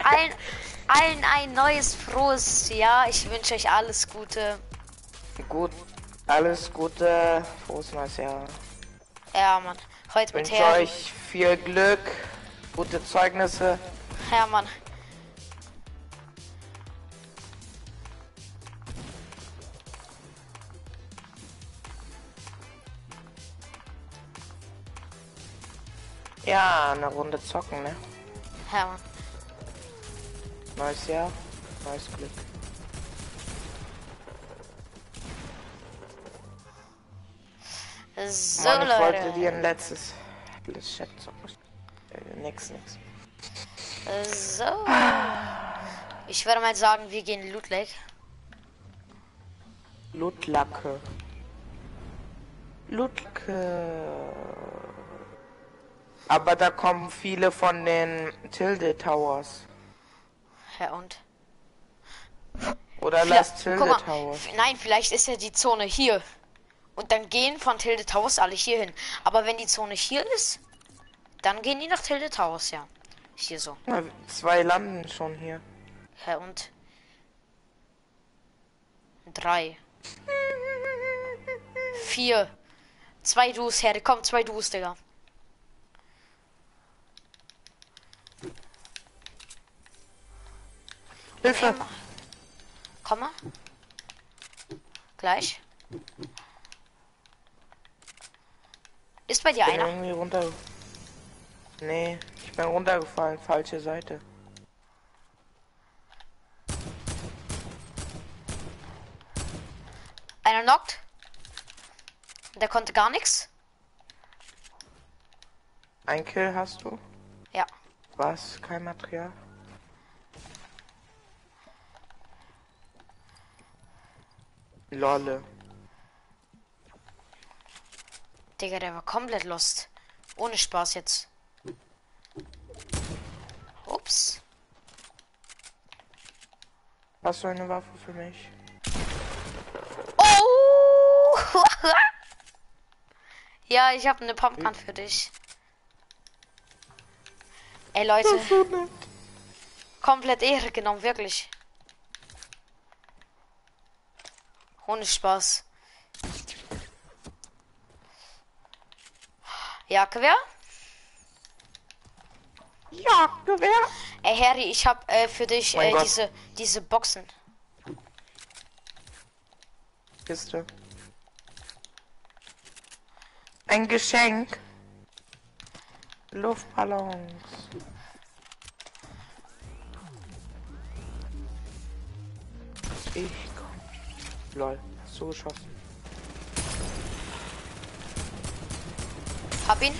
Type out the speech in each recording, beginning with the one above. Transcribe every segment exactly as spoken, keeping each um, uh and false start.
allen, allen ein neues, frohes Jahr. Ich wünsche euch alles Gute. Gut, alles Gute, frohes neues Jahr. Ja, Mann. Heute Ich mit wünsche Harry. euch viel Glück, gute Zeugnisse. Ja, Mann. Ja, eine Runde zocken, ne? Ja, Mann. Neues Jahr, neues Glück. So, Mann, ich wollte Leute. dir ein letztes... letztes Chat zocken. Äh, nix, nix. So. Ich würde mal sagen, wir gehen Loot Lake. Lutlacke. Lutlacke. Aber da kommen viele von den Tilde Towers. Ja, und? Oder Vla- lass Tilde Guck mal, Towers. f- nein, vielleicht ist ja die Zone hier. Und dann gehen von Tilde Towers alle hier hin. Aber wenn die Zone hier ist, dann gehen die nach Tilde Towers, ja. Hier so. Ja, zwei landen schon hier. Ja, und? Drei. Vier. Zwei Duos, Herde. Komm, zwei Duos, Digga. Hilfe! Komm mal. Gleich. Ist bei dir Ich bin einer? irgendwie runter... Nee, ich bin runtergefallen. Falsche Seite. Einer knockt. Der konnte gar nichts. Ein Kill hast du? Ja. Was? Kein Material? Lolle. Digga, der war komplett lost. Ohne Spaß jetzt. Ups. Hast du eine Waffe für mich? Oh! Ja, ich habe eine Pumpgun für dich. Ey, Leute. Komplett Ehre genommen, wirklich. Ohne Spaß. Ja, Gewehr? Ja, Gewehr! Ey, Harry, ich hab äh, für dich Mein äh, Gott. diese, diese Boxen. Kiste. Ein Geschenk. Luftballons. Ich komm. Lol, hast du geschossen. Hab ihn.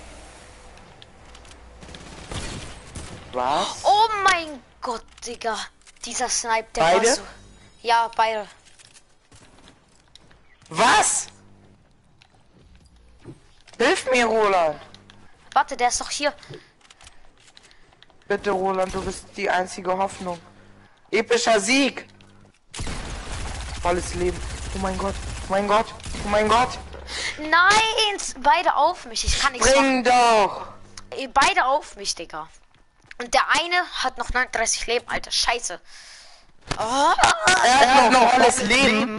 Was? Oh mein Gott, Digga. Dieser Snipe, der Beide? war so... Ja, beide. Was? Hilf mir, Roland. Warte, der ist doch hier. Bitte, Roland, du bist die einzige Hoffnung. Epischer Sieg. Volles Leben. Oh mein Gott. Oh mein Gott. Oh mein Gott. Nein, beide auf mich. Ich kann nichts machen. Bring doch. Ey, beide auf mich, Digga. Und der eine hat noch neununddreißig Leben, Alter. Scheiße. Oh, Er hat noch volles Leben.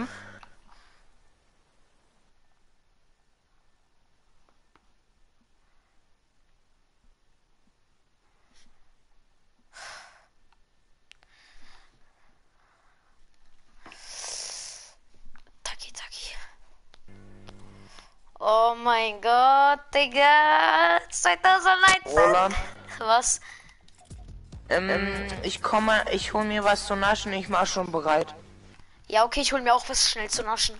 Taki, taki. Oh mein Gott, Digga. zwanzig neunzehn. Roland. Was? Ähm, ich komme, ich hol mir was zu naschen, ich mach schon bereit. Ja, okay, ich hol mir auch was schnell zu naschen.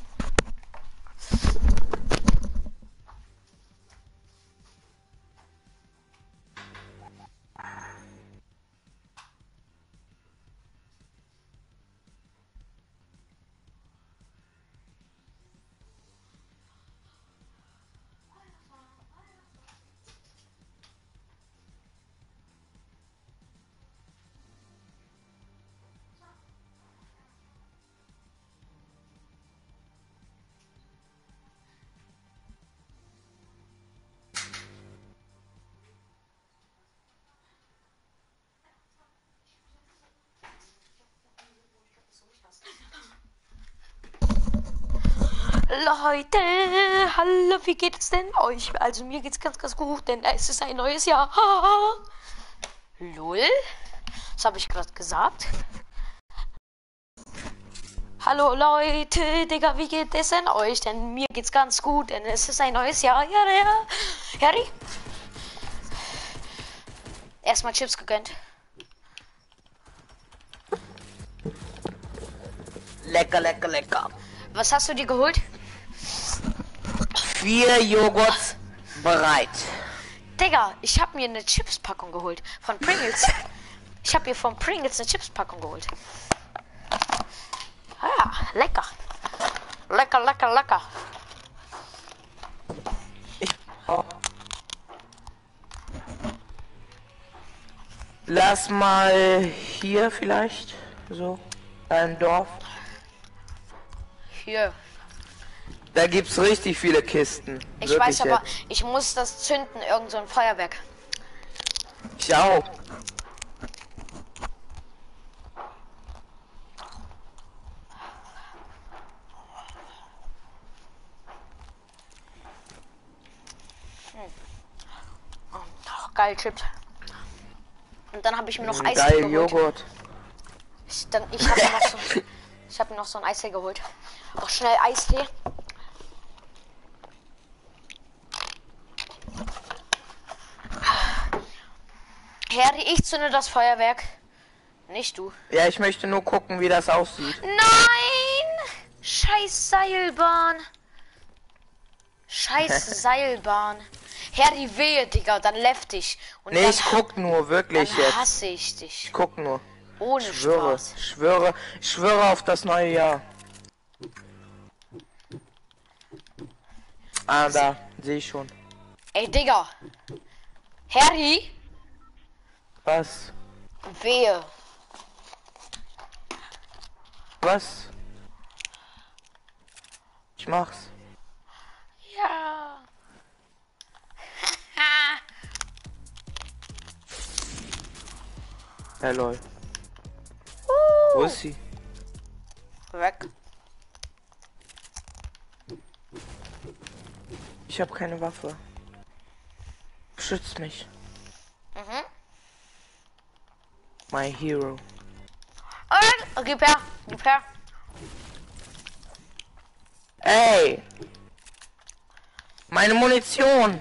Leute, hallo, wie geht es denn euch? Also mir geht's ganz, ganz gut, denn es ist ein neues Jahr. Lol, was habe ich gerade gesagt? Hallo Leute, Digga, wie geht es denn euch? Denn mir geht's ganz gut, denn es ist ein neues Jahr. Ja, ja. Harry? Erstmal Chips gegönnt. Lecker, lecker, lecker. Was hast du dir geholt? Vier Joghurts bereit. Digga, ich habe mir eine Chips-Packung geholt. Von Pringles. Ich habe mir von Pringles eine Chips-Packung geholt. Ah, lecker. Lecker, lecker, lecker. Ich auch. Lass mal hier vielleicht. So. Ein Dorf. Hier. Da gibt's richtig viele Kisten. Ich Wirklich weiß aber, jetzt. ich muss das zünden, irgend so ein Feuerwerk. Ich auch. Oh, geil, Chips. Und dann habe ich mir noch Eistee Geil geholt. Joghurt. Ich, dann, ich habe mir noch so, ich habe mir noch so ein Eistee geholt. Auch schnell Eistee. Harry, ich zünde das Feuerwerk. Nicht du. Ja, ich möchte nur gucken, wie das aussieht. Nein! Scheiß Seilbahn. Scheiß Seilbahn. Harry, wehe, Digga, dann left dich. Und Nee, dann, ich guck nur, wirklich dann jetzt. hasse ich dich. Ich guck nur. Ohne Ich schwöre, Spaß. ich schwöre, ich schwöre auf das neue Jahr. Ah, da, sehe ich schon. Ey, Digga. Harry, Was? wehe. Was? Ich mach's. Ja. Ja, lol. Wo ist sie? Weg. Ich habe keine Waffe. Schützt mich. Mhm. My hero. Oh, gib her, gib her. Ey! Meine Munition!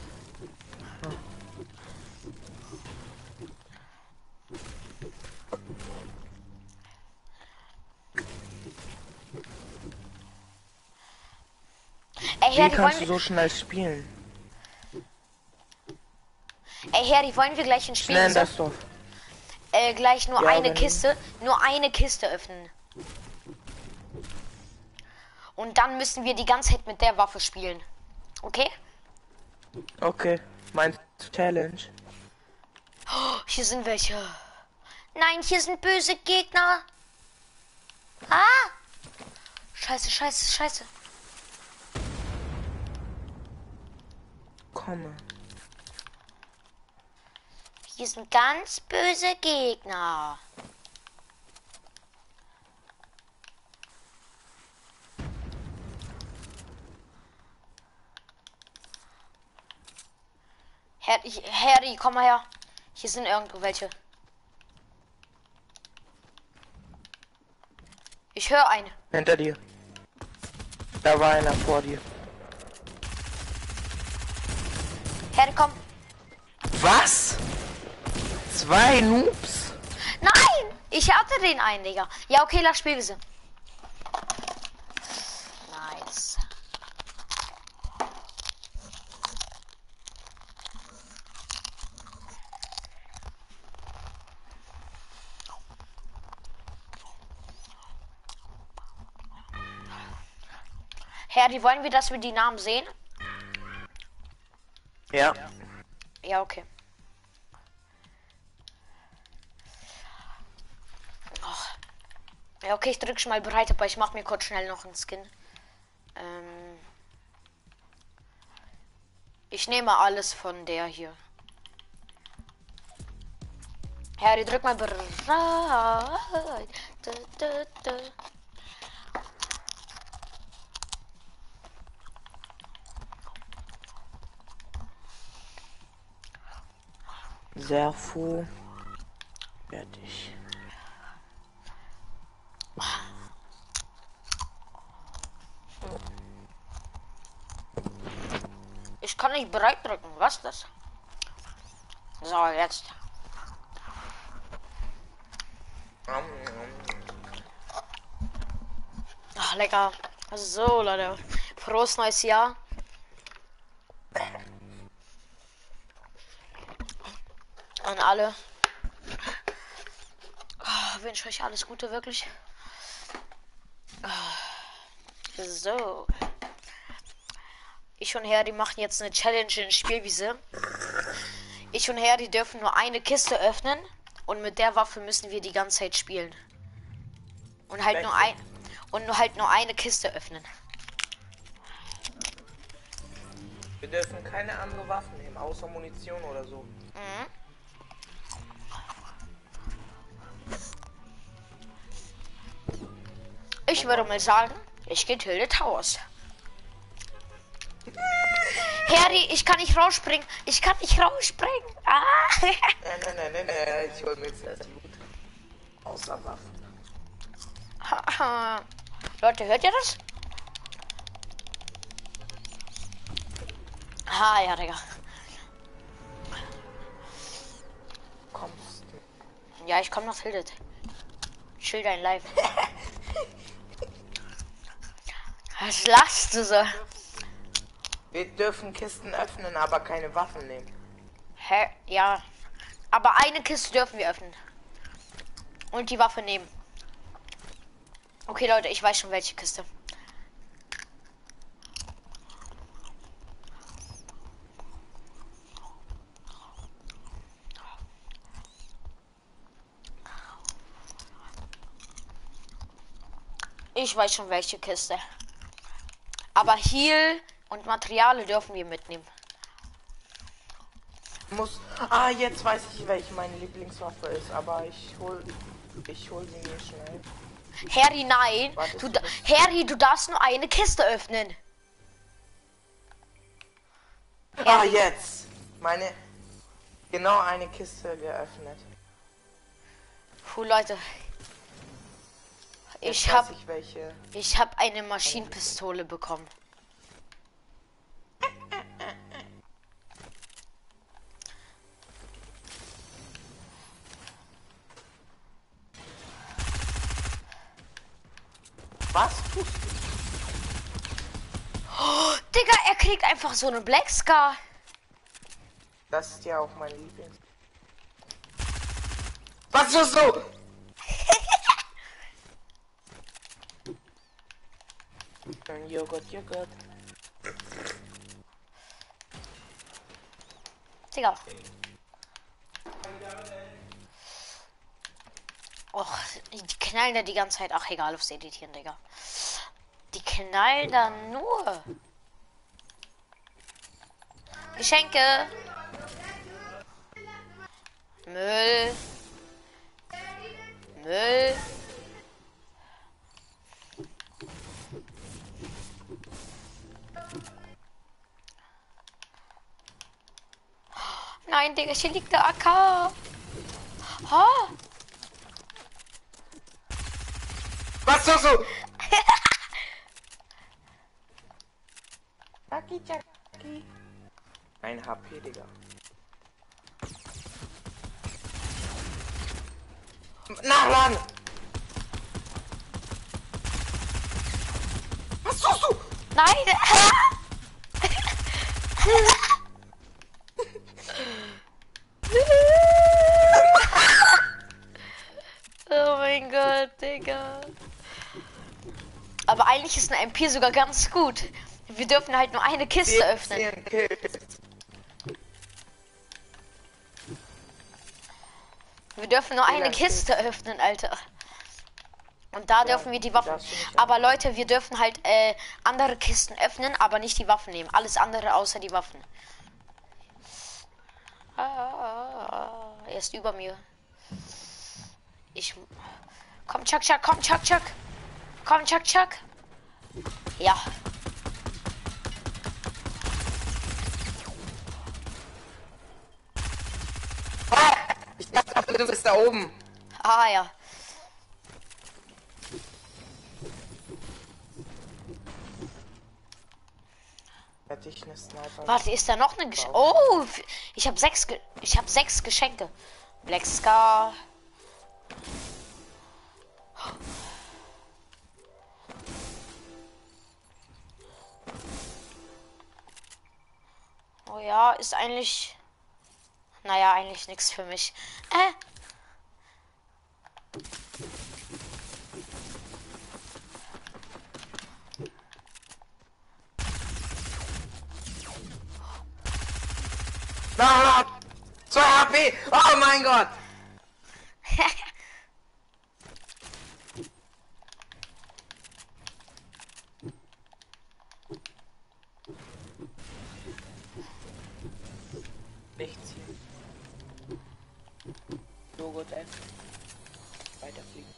Ey, Wie Harry, kannst du wollen wir, so schnell spielen? ey, Harry, wollen wir gleich ein Spiel Schnell in so, das Dorf. äh, gleich nur Ja, eine wenn- Kiste, nur eine Kiste öffnen. Und dann müssen wir die ganze Zeit mit der Waffe spielen. Okay? Okay, mein Challenge. Oh, hier sind welche. Nein, hier sind böse Gegner. Ah! Scheiße, scheiße, scheiße. Komme. Hier sind ganz böse Gegner. Harry, Harry, komm mal her. Hier sind irgendwo welche. Ich höre einen. Hinter dir. Da war einer vor dir. Harry, komm. Was? Zwei Noobs? Nein! Ich hatte den einen, Digga. Ja, okay, lass spielen wir sie. Nice. Harry, wollen wir, dass wir die Namen sehen? Ja. Ja, okay. Oh. Ja, okay, ich drücke schon mal bereit, aber ich mache mir kurz schnell noch einen Skin. Ähm ich nehme alles von der hier. Harry, drück mal bereit. Da, da, da. Serfu. Fertig. Ich kann nicht bereit drücken. Was ist das? So, jetzt. Ach, lecker. So, Leute. Frohes neues Jahr. An alle. Oh, wünsche euch alles Gute, wirklich. So. Ich und Harry machen jetzt eine Challenge in Spielwiese. Ich und Harry dürfen nur eine Kiste öffnen und mit der Waffe müssen wir die ganze Zeit spielen. Und halt nur ein und nur halt nur eine Kiste öffnen. Wir dürfen keine andere Waffen nehmen, außer Munition oder so. Mhm. Ich würde mal sagen, ich gehe Tilde Towers. Harry, ich kann nicht rausspringen. Ich kann nicht rausspringen. Ah. Nein, nein, nein, nein, nein. Ich hol mir jetzt erst Loot. Außer Waffen. Leute, hört ihr das? Ah, ja, Digga. Kommst du? Ja, ich komm nach Tildet. Chill dein Live. Was lachst du so? Wir dürfen Kisten öffnen, aber keine Waffen nehmen. Hä? Ja. Aber eine Kiste dürfen wir öffnen. Und die Waffe nehmen. Okay, Leute, ich weiß schon welche Kiste. Ich weiß schon welche Kiste. Aber Heal und Materialien dürfen wir mitnehmen. Muss. Ah, jetzt weiß ich, welche meine Lieblingswaffe ist, aber ich hol. Ich hol sie mir schnell. Harry, nein. Warte, Du, Harry, du darfst nur eine Kiste öffnen. Ah, jetzt. Meine. Genau eine Kiste geöffnet. Puh, Leute. Jetzt Ich weiß hab. ich welche. Ich hab eine Maschinenpistole bekommen. Was tust du? Oh, Digga, er kriegt einfach so eine Black Scar. Das ist ja auch mein Lieblings. Was tust du? Joghurt, Joghurt. Digga. Och, die knallen da die ganze Zeit. Ach, egal, aufs Editieren, Digga. Die knallen da nur. Geschenke. Müll. Müll. Nein, Digga, hier liegt der A K. Ha? Was tust du? Chucky, Chucky. Ein H P, Digga. Nachladen! Was tust du? Nein! Oh mein Gott, Digga. Aber eigentlich ist eine M P sogar ganz gut. Wir dürfen halt nur eine Kiste öffnen. Wir dürfen nur eine Kiste öffnen, Alter. Und da dürfen wir die Waffen. Aber Leute, wir dürfen halt äh, andere Kisten öffnen, aber nicht die Waffen nehmen. Alles andere außer die Waffen. Ah, er ist über mir. Ich. Komm, Chuck, Chuck, komm, Chuck, Chuck. Komm, Chuck, Chuck. Ja. Dritte ist da oben. Ah ja. Hätte ich eine Sniper. Warte, ist da noch eine Geschenke? Oh, ich habe sechs, Ge ich habe sechs Geschenke. Black Scar. Oh ja, ist eigentlich, naja, eigentlich nichts für mich. Äh. Na, zwei H P. Oh mein Gott. Nichts hier. So gut, ey. Weiterfliegen.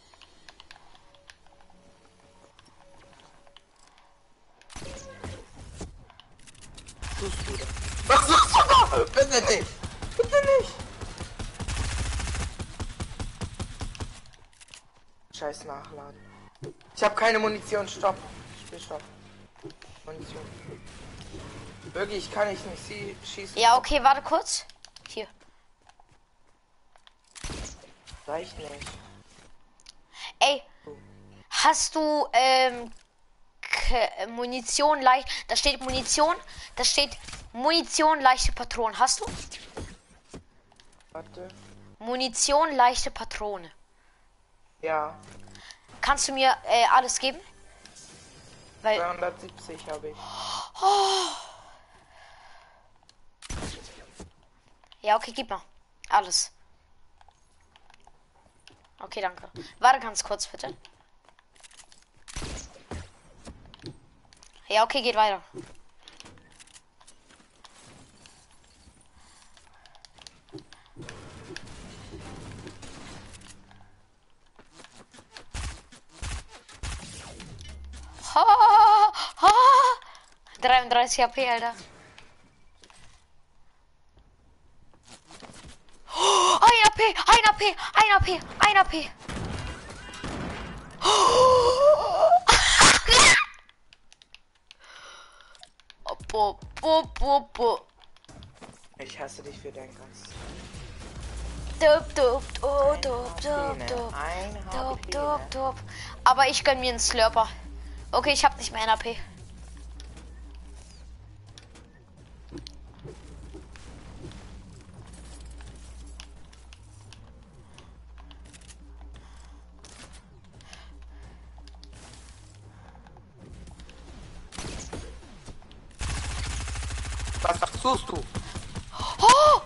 Suchst du da? Was suchst du da? Bitte nicht. Bitte nicht. Scheiß Nachladen. Ich habe keine Munition. Stopp. Spiel stopp. Munition. Wirklich kann ich nicht sie schießen. Ja, okay, warte kurz. Hier. Reicht nicht. Ey, hast du ähm, K Munition leicht? Da steht Munition. Da steht Munition leichte Patronen. Hast du? Warte. Munition leichte Patrone. Ja. Kannst du mir äh, alles geben? Weil zweihundertsiebzig habe ich. oh. Ja, okay, gib mal alles. Okay, danke. Warte ganz kurz, bitte. Ja, okay, geht weiter. Ha, ha. dreiunddreißig H P, Alter. Oh, ein A P, ein A P, ein A P, ein A P. Bo, bo, bo, bo. Ich hasse dich für dein Ganzes. Dup, dup, oh, dup, dup, dup. Dup, dup, dup. Aber ich gönn mir einen Slurper. Okay, ich hab nicht mehr ein A P. Was suchst du? Oh!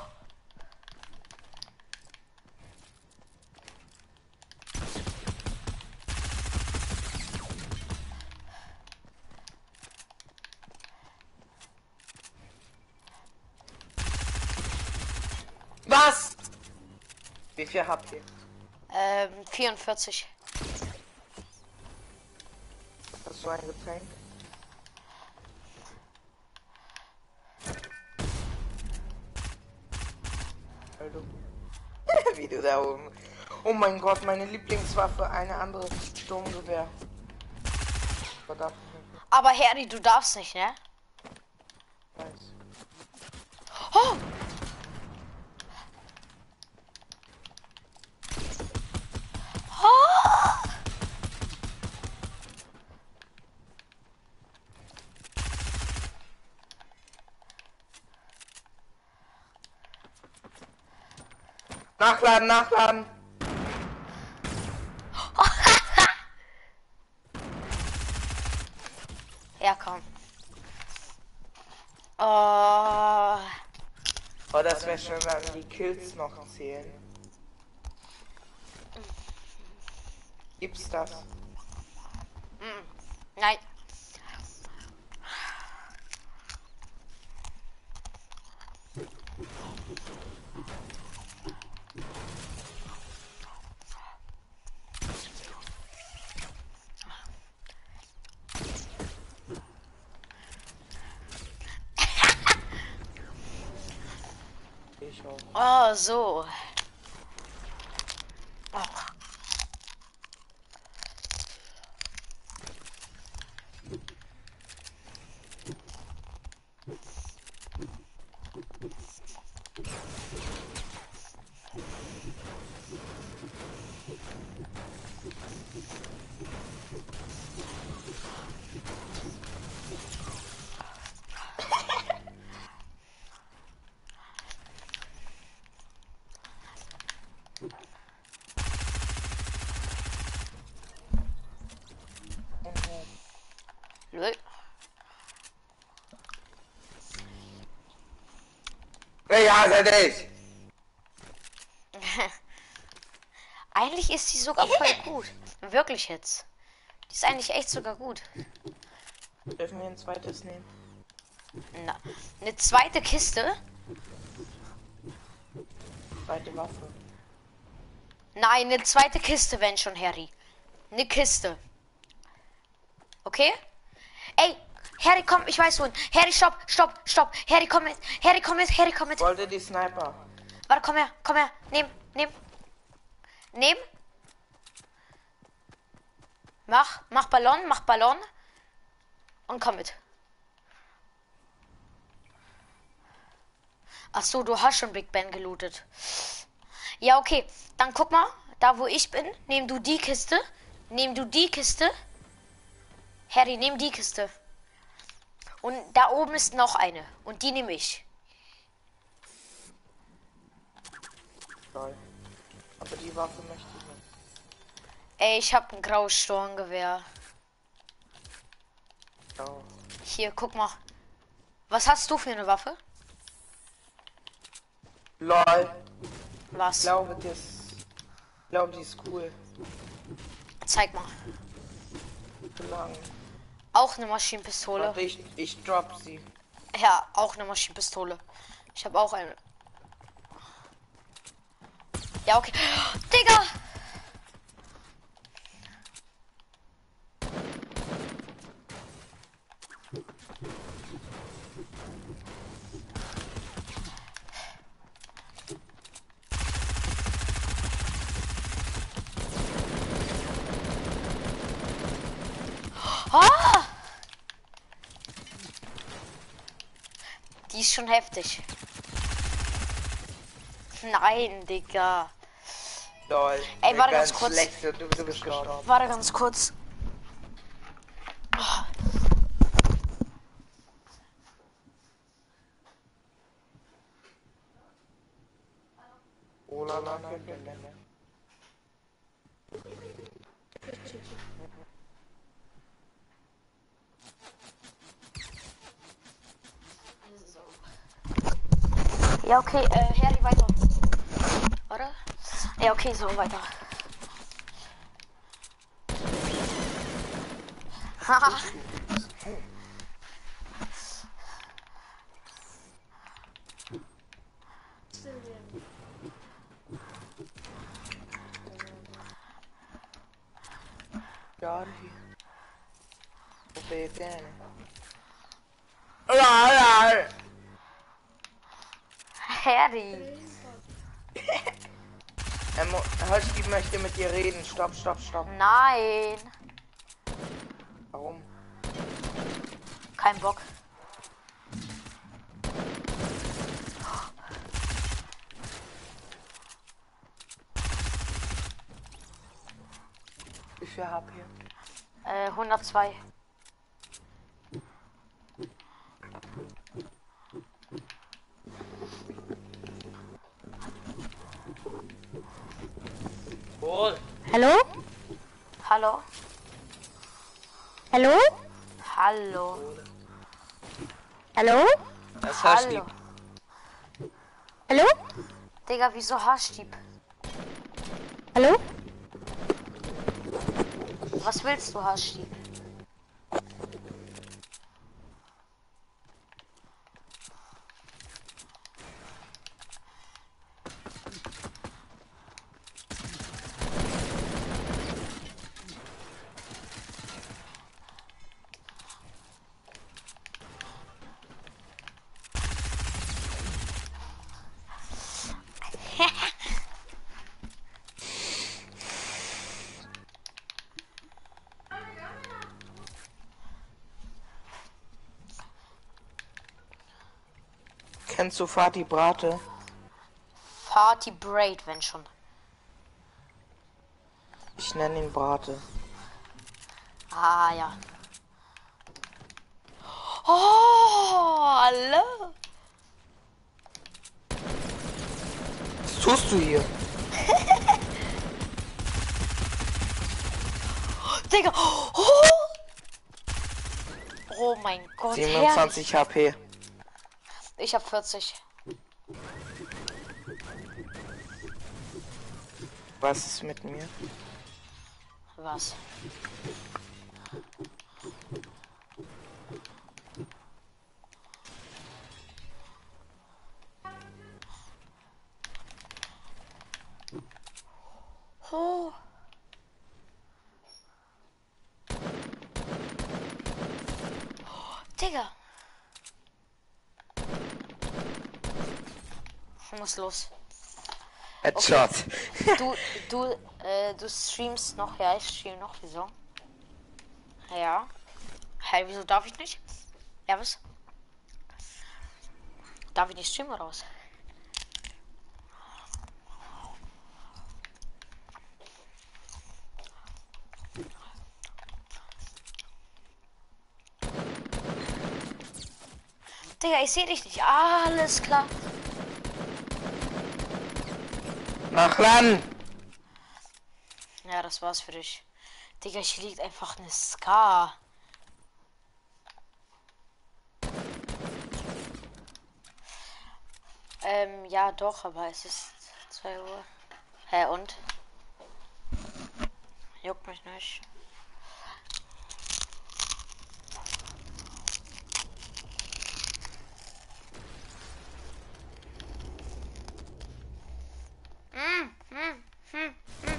Was? Wie viel habt ihr? Ähm, vierundvierzig. Hast du ein Getränk? Also. Wie du da oben. Oh mein Gott, meine Lieblingswaffe, eine andere Sturmgewehr. Verdammt. Aber Harry, du darfst nicht, ne? Weiß. Oh! Oh! Nachladen, nachladen. Ja, komm. Oh. Oh, das wäre schön, wenn die Kills noch zählen. Gibt's das? Mm. Nein. Ich auch. Oh, so. Ja, dich. Eigentlich ist die sogar voll gut. Wirklich jetzt. Die ist eigentlich echt sogar gut. Dürfen wir ein zweites nehmen? Na, eine zweite Kiste? Zweite Waffe. Nein, eine zweite Kiste, wenn schon, Harry. Eine Kiste. Okay? Ey, Harry, komm, ich weiß wohin. Harry, stopp, stopp, stopp. Harry, komm mit. Harry, komm mit. Harry, komm mit. Wollte die Sniper. Warte, komm her, komm her. Nehm, nehm. Nehm. Mach, mach Ballon, mach Ballon. Und komm mit. Ach so, du hast schon Big Ben gelootet. Ja, okay. Dann guck mal, da wo ich bin, nehm du die Kiste. Nehm du die Kiste. Harry, nehm die Kiste. Und da oben ist noch eine. Und die nehme ich. Toll. Aber die Waffe möchte ich nicht. Ey, ich hab ein graues Sturmgewehr. Oh. Hier, guck mal. Was hast du für eine Waffe? Lol. Was? Ich glaube, das. Ich glaube, die ist cool. Zeig mal. Zu lang. Auch eine Maschinenpistole. Warte, ich, ich drop sie. Ja, auch eine Maschinenpistole. Ich habe auch eine. Ja, okay. Digga! Ah! Die ist schon heftig. Nein, Digga. Lol. Ey, warte ganz ganz kurz. Schlechte. Du, du bist gestorben. Warte ganz kurz. Oh la la la. Ja, okay, äh, Harry, weiter. Oder? Ja, okay, so, weiter. Haha. Ja, die. Wo bin ich denn? La la. Harry. Ähm, Husky möchte mit dir reden. Stopp, stopp, stopp. Nein. Warum? Kein Bock. Wie viel H P? Äh, hundertzwei. Wohl. Hallo? Hallo? Hallo? Hallo? Hallo? Das Hallo? Hallo? Digga, wieso Haarstieb? Hallo? Was willst du, Haarstieb? Kennst du Fatih Brate? Party Braid, wenn schon. Ich nenne ihn Brate. Ah, ja. Oh, hallo. Was tust du hier? Digga. Oh, oh mein Gott. Herrlich. siebenundzwanzig H P. Ich hab vierzig. Was ist mit mir? Was? Oh. Digga. Ich muss los. Headshot. Du, du, äh, du streamst noch, ja, ich stream noch, wieso? Ja. Hey, wieso darf ich nicht? Ja, was? Darf ich nicht streamen oder was? Digga, ich sehe dich nicht. Alles klar. Nach Land. Ja, das war's für dich. Digga, hier liegt einfach eine Ska. Ähm, ja doch, aber es ist zwei Uhr. Hä, und? Juckt mich nicht. Hm, hm, hm, hm.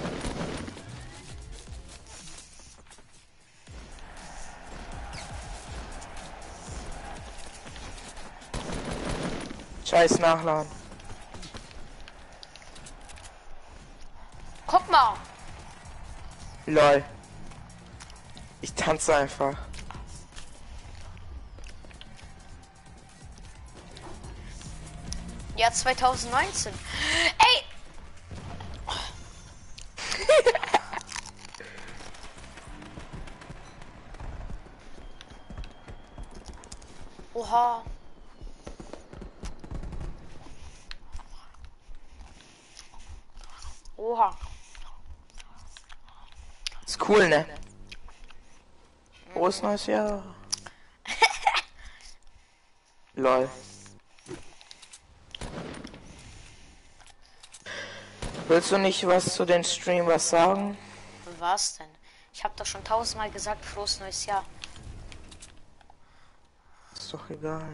Scheiß Nachladen. Guck mal. Lol. Ich tanze einfach. Ja, zwanzig neunzehn. Ey! Oha. Oha. Ist cool, ne? Frohes neues Jahr. Lol. Willst du nicht was zu den Streamers sagen? Was denn? Ich habe doch schon tausendmal gesagt, frohes neues Jahr. Ist doch egal.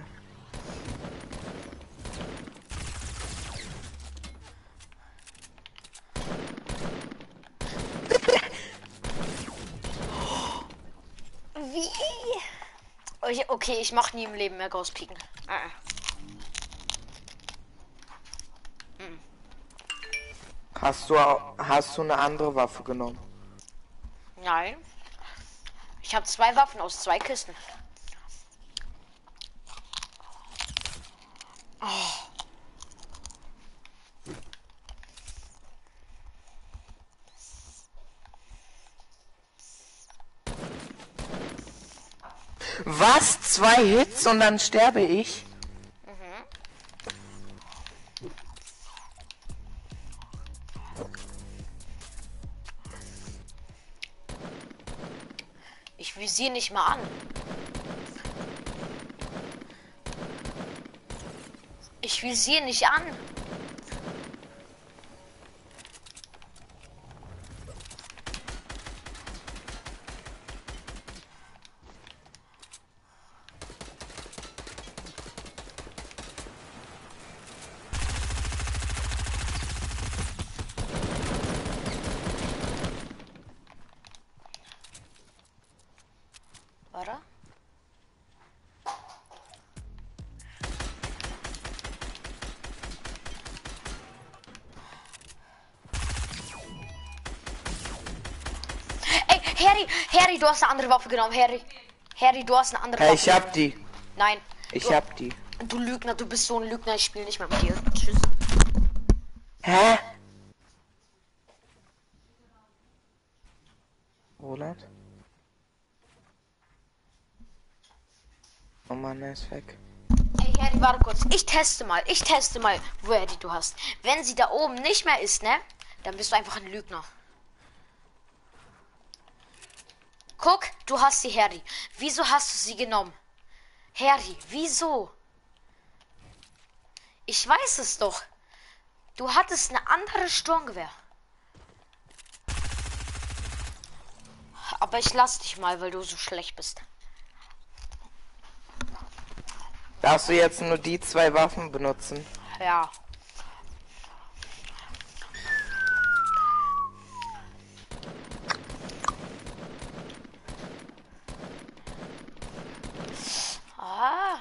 Wie? Okay, okay, ich mach nie im Leben mehr Ghost Pieken. Ah. Hm. Hast du au- hast du eine andere Waffe genommen? Nein. Ich habe zwei Waffen aus zwei Kisten. Oh. Was? Zwei Hits und dann sterbe ich? Mhm. Ich visiere nicht mal an. Ich visiere nicht an. Warte. Ey, Harry, Harry, du hast eine andere Waffe genommen, Harry. Harry, du hast eine andere Hey, Waffe. ich hab die. Nein. Ich du, hab die. Du Lügner, du bist so ein Lügner, ich spiele nicht mehr mit dir. Tschüss. Hä? Roland? Oh Mann, er ist weg. Ey, Harry, warte kurz. Ich teste mal, ich teste mal, woher die du hast. Wenn sie da oben nicht mehr ist, ne? Dann bist du einfach ein Lügner. Guck, du hast sie, Harry. Wieso hast du sie genommen? Harry, wieso? Ich weiß es doch. Du hattest eine andere Sturmgewehr. Aber ich lass dich mal, weil du so schlecht bist. Darfst du jetzt nur die zwei Waffen benutzen? Ja. Ah.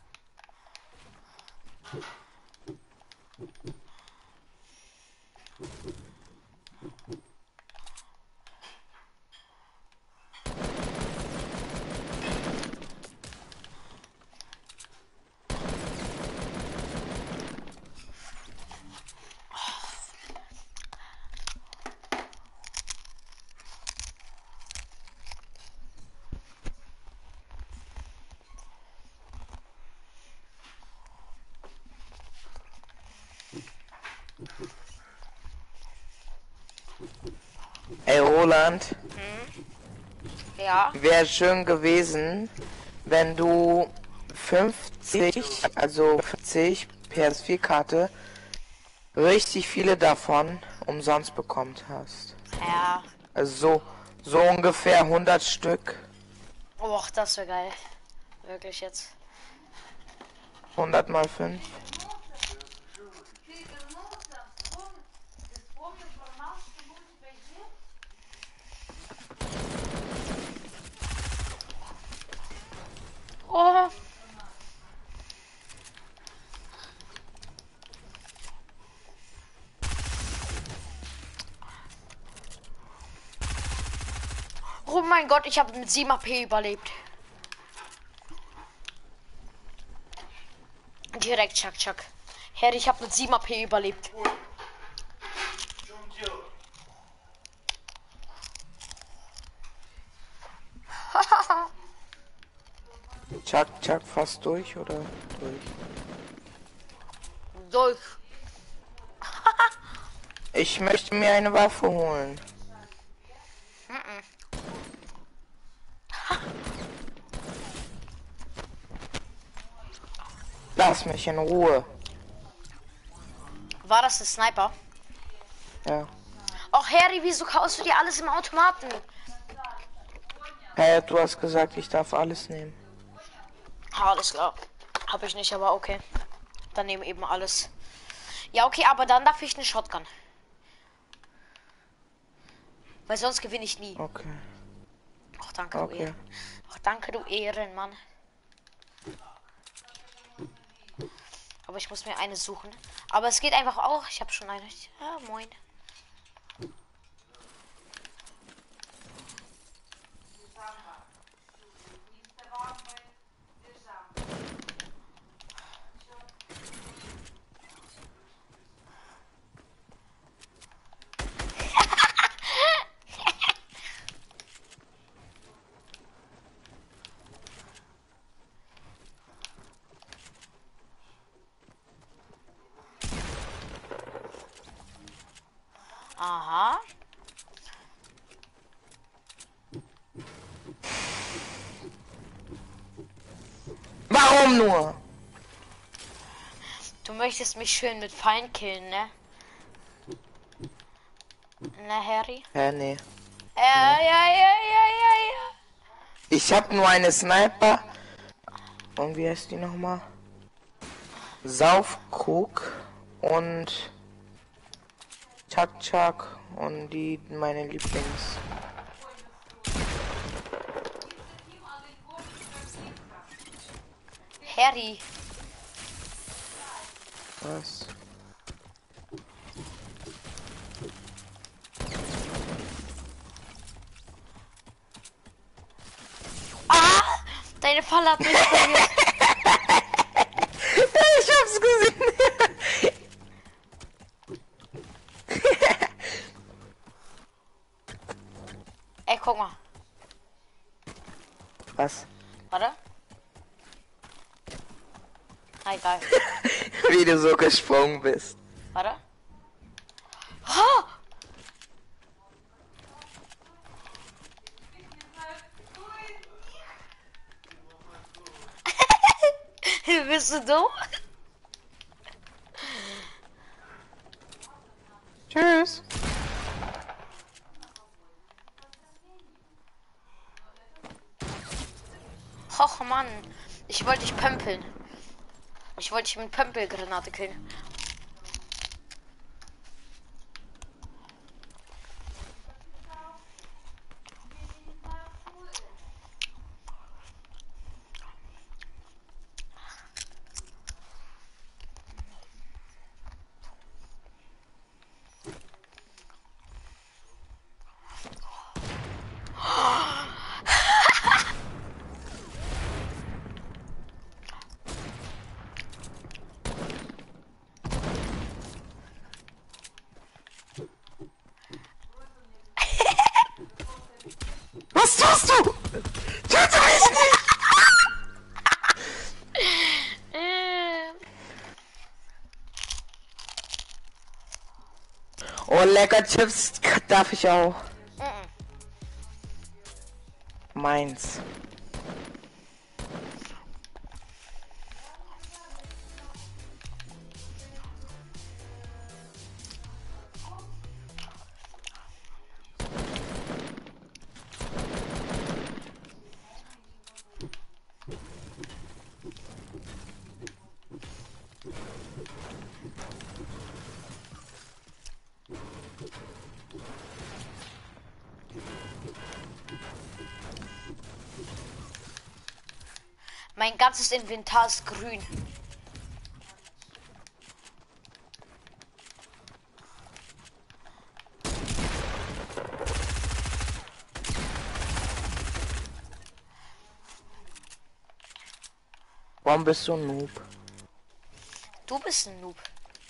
Ey Roland, Ja. wäre schön gewesen, wenn du fünfzig, also fünfzig P S vier Karte, richtig viele davon umsonst bekommen hast. Ja. Also so, so ungefähr hundert Stück. Och, das wäre geil. Wirklich jetzt. hundert mal fünf. Oh. Oh mein Gott, ich habe mit sieben A P überlebt. Direkt, Chuck, Chuck. Herr, ich habe mit sieben A P überlebt. Chuck, Chuck, fast durch oder durch? Durch. Ich möchte mir eine Waffe holen. Lass mich in Ruhe. War das der Sniper? Ja. Och, Harry, wieso kaufst du dir alles im Automaten? Hey, du hast gesagt, ich darf alles nehmen. Ah, alles klar. Hab ich nicht, aber okay. Dann nehmen eben alles. Ja, okay, aber dann darf ich eine Shotgun. Weil sonst gewinne ich nie. Okay. Ach, danke, du Okay. Ehren. Ach, danke, du Ehrenmann. Aber ich muss mir eine suchen. Aber es geht einfach auch. Ich habe schon eine. Ja, moin. Aha. Warum nur? Du möchtest mich schön mit Feind killen, ne? Na, Harry? Hä, nee. Ja, ja, ja, ja, ja, ja. Ich hab nur eine Sniper. Und wie heißt die nochmal? Saufkrug und Chuck Chuck und die meine Lieblings. Harry. Was? Ah! Deine Falle hat mich verwirrt. Ich hab's gesehen. Ey, guck mal. Was? Warte. Ah, egal. Wie du so gesprungen bist. Warte. Ha! Bist du dumm? Och Mann, ich wollte dich pömpeln. Ich wollte dich mit Pömpelgranate killen. Was tust du? Töte mich nicht! Ähm, Oh, lecker Chips darf ich auch. mm. Meins. Mein ganzes Inventar ist grün. Warum bist du ein Noob? Du bist ein Noob.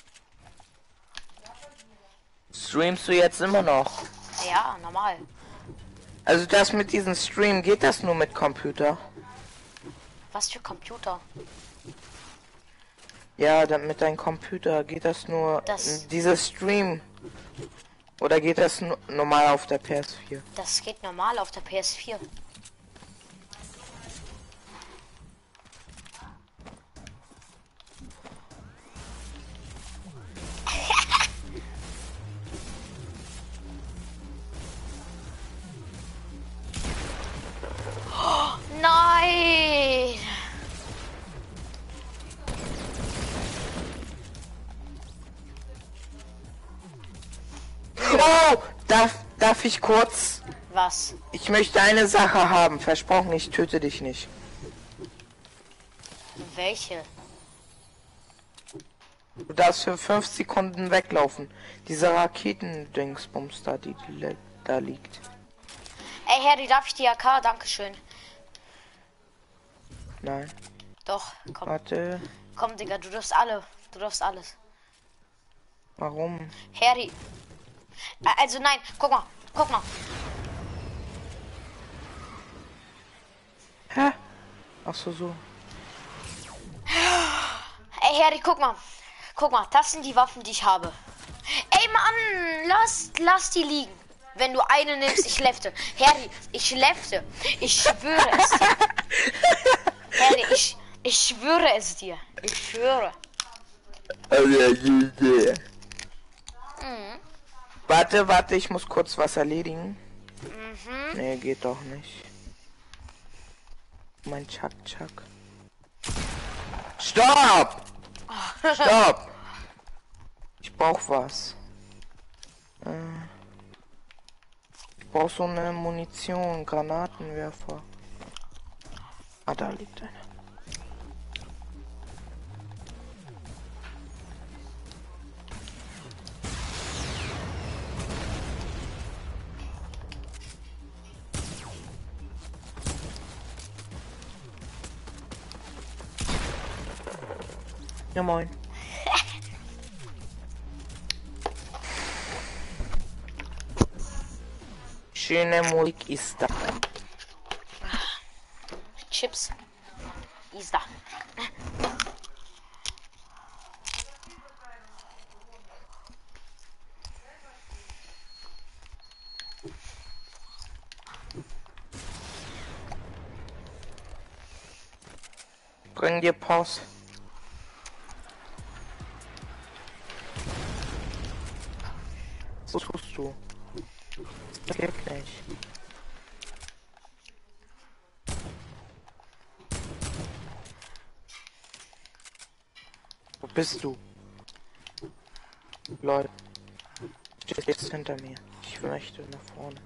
Streamst du jetzt immer noch? Ja, normal. Also das mit diesem Stream, geht das nur mit Computer? Was für Computer? Ja, dann mit deinem Computer geht das nur Das- dieses Stream oder geht das nu- normal auf der P S vier? Das geht normal auf der P S vier. Oh, nein! Oh, darf darf ich kurz? Was? Ich möchte eine Sache haben, versprochen, ich töte dich nicht. Welche? Du darfst für fünf Sekunden weglaufen. Diese Raketendingsbums da, die, die li- da liegt. Ey, Harry, darf ich die A K? Dankeschön. Nein, Doch, komm. warte, Komm, Digga, du darfst alle. Du darfst alles. warum? Harry. Ä- Also nein, guck mal, guck mal. Hä? Ach so, so. Ey, Harry, guck mal. Guck mal, das sind die Waffen, die ich habe. Ey, Mann, lass, lass die liegen. Wenn du eine nimmst, ich lefte. Harry, ich lefte. Ich schwöre es dir. Harry, ich, ich schwöre es dir. Ich schwöre. Mhm. Warte, warte, ich muss kurz was erledigen. Mhm. Nee, geht doch nicht. Mein Chuck Chuck. Stopp! Stopp! Ich brauch was. Äh, ich brauch so eine Munition, Granatenwerfer. Ah, da liegt einer. Ja, moin. Schöne Musik ist da. Chips. Ist da. Bring dir Pause. Was tust du? Das geht nicht. bist du? Leute. Steht jetzt hinter mir. Ich möchte nach vorne.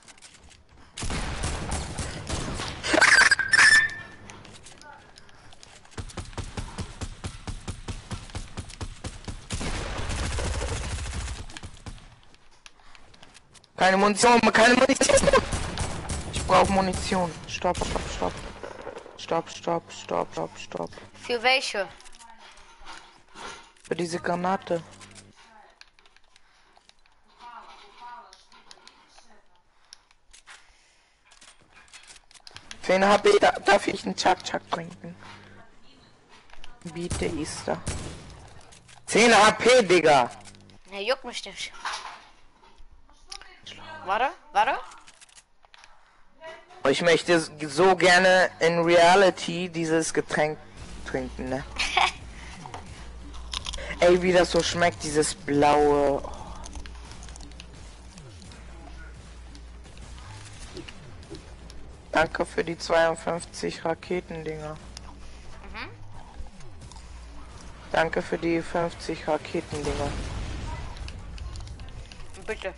Keine Munition, keine Munition. Ich brauche Munition. Stopp, stopp, stopp. Stopp, stopp, stopp, stopp, stopp. Für welche? Für diese Granate. zehn H P, da, darf ich einen Chuck Chuck trinken? Biete Easter. zehn H P, Digga. Ne, juckt mich nicht. Warte, warte. Ich möchte so gerne in Reality dieses Getränk trinken, ne? Ey, wie das so schmeckt, dieses blaue. Oh. Danke für die zweiundfünfzig Raketendinger. Mhm. Danke für die fünfzig Raketendinger. Bitte.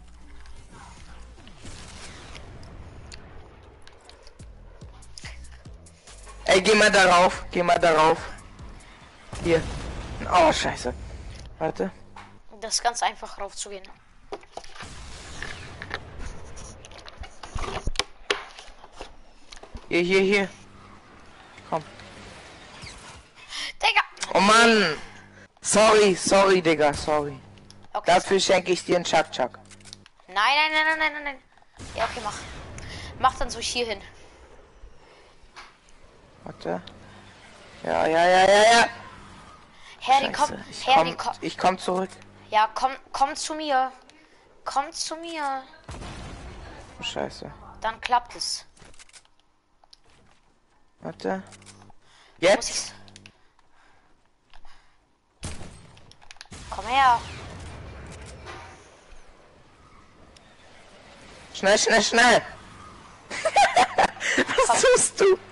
Ey, geh mal darauf, geh mal darauf. Hier. Oh, scheiße. Warte. Das ist ganz einfach raufzugehen. Hier, hier, hier. Komm. Digga! Oh Mann! Sorry, sorry, Digga, sorry. Okay, Dafür schenke ich dir einen Chuck Chuck. Nein, nein, nein, nein, nein, nein, nein. Ja, okay, mach. Mach dann so hier hin. Warte. Ja, ja, ja, ja, ja. Harry, komm. Scheiße, ich Harry, komm, komm. ich komm zurück. Ja, komm, komm zu mir. Komm zu mir. Oh, Scheiße. Dann klappt es. Warte. Muss Jetzt? ich's- Komm her. Schnell, schnell, schnell. Was tust du?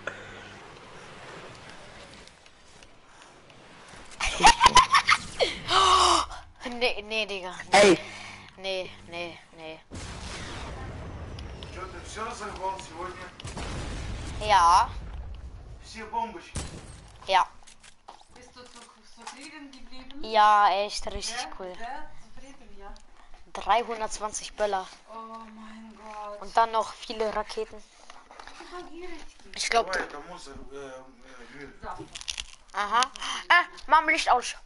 Nee, nee, Digga. Ey, Nee, nee, nee. Что, ты все разорвал сегодня? Ja, Все бомбочки. ja. Bist du zu, zufrieden geblieben? Ja, echt richtig Ja, cool. sehr zufrieden, ja. dreihundertzwanzig Böller. Oh mein Gott. Und dann noch viele Raketen. Ich glaube. Давай, это мусор. Э, э, Юль. Aha. Ah, mach mal Licht aus.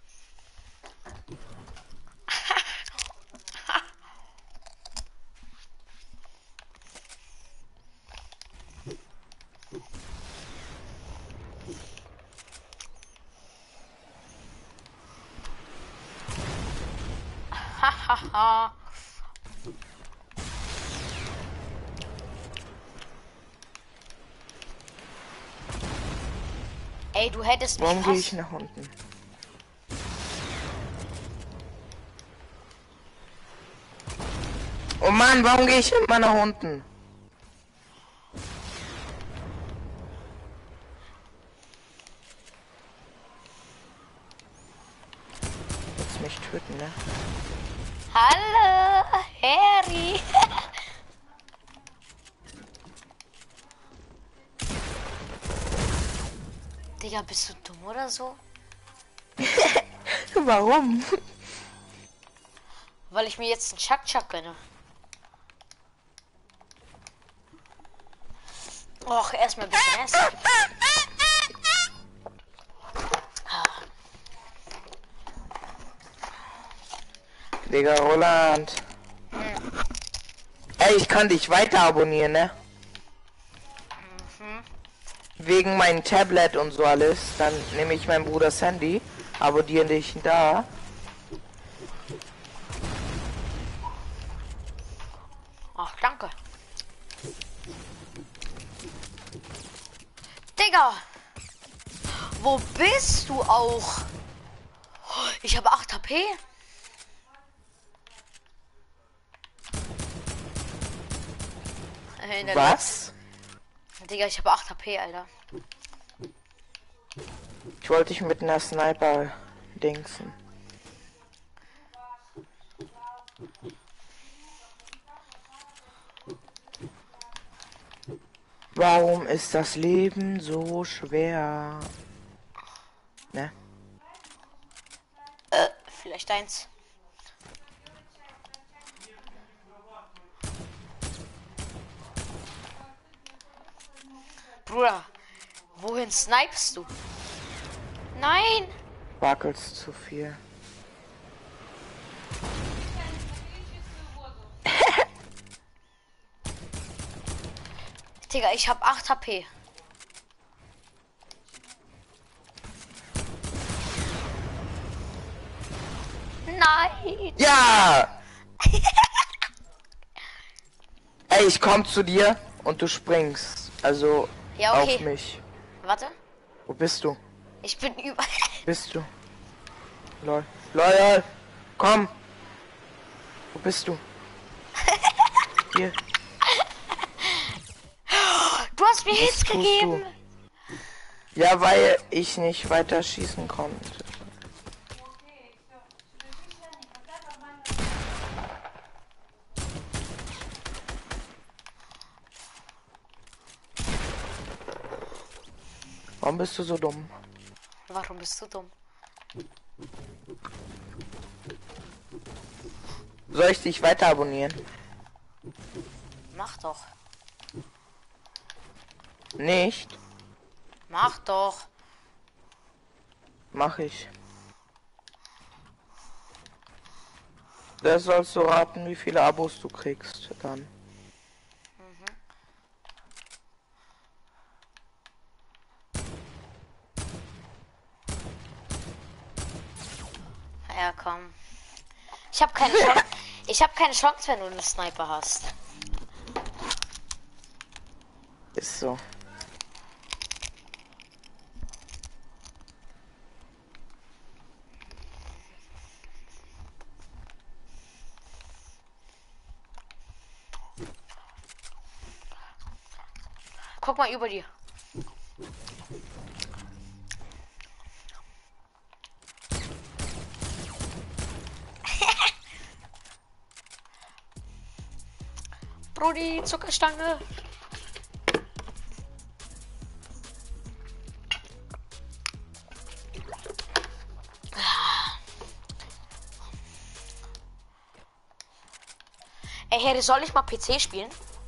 Hahaha. Ey, du hättest mich warum gehe fast... ich nach unten? Oh Mann, warum gehe ich immer nach unten? Willst mich töten, ne? Hallo, Harry. Digga, bist du dumm oder so? Warum? Weil ich mir jetzt einen Chuck Chuck gönne. Och, erstmal ein bisschen essen. Digga, Roland. Ey, ich kann dich weiter abonnieren, ne? Wegen meinem Tablet und so alles. Dann nehme ich meinen Bruders Handy, abonniere dich da. Ach, danke. Digga! Wo bist du auch? Ich habe acht H P. In der Was? Luft. Digga, ich habe acht H P, Alter. Ich wollte dich mit einer Sniper Dingsen. Warum ist das Leben so schwer? Ne? Äh, vielleicht eins. Bruder, wohin snipest du? Nein! Wackelst zu viel. Digga, ich hab acht H P. Nein! Ja! Ey, ich komm zu dir und du springst. Also Ja, okay. auf mich. Warte, Wo bist du? ich bin über. Bist du? Lol. Lol, lol. Komm. Wo bist du? Hier. Du hast mir Hits tust du? gegeben! Ja, weil ich nicht weiter schießen konnte. Warum bist du so dumm? Warum bist du dumm? Soll ich dich weiter abonnieren? Mach doch. Nicht? Mach doch. Mach ich. Da sollst du raten, wie viele Abos du kriegst dann. Ja, komm. Ich habe keine Chance. Ich habe keine Chance, wenn du einen Sniper hast. Ist so. Guck mal über dir. Brudi, Zuckerstange. Ey, Harry, soll ich mal P C spielen?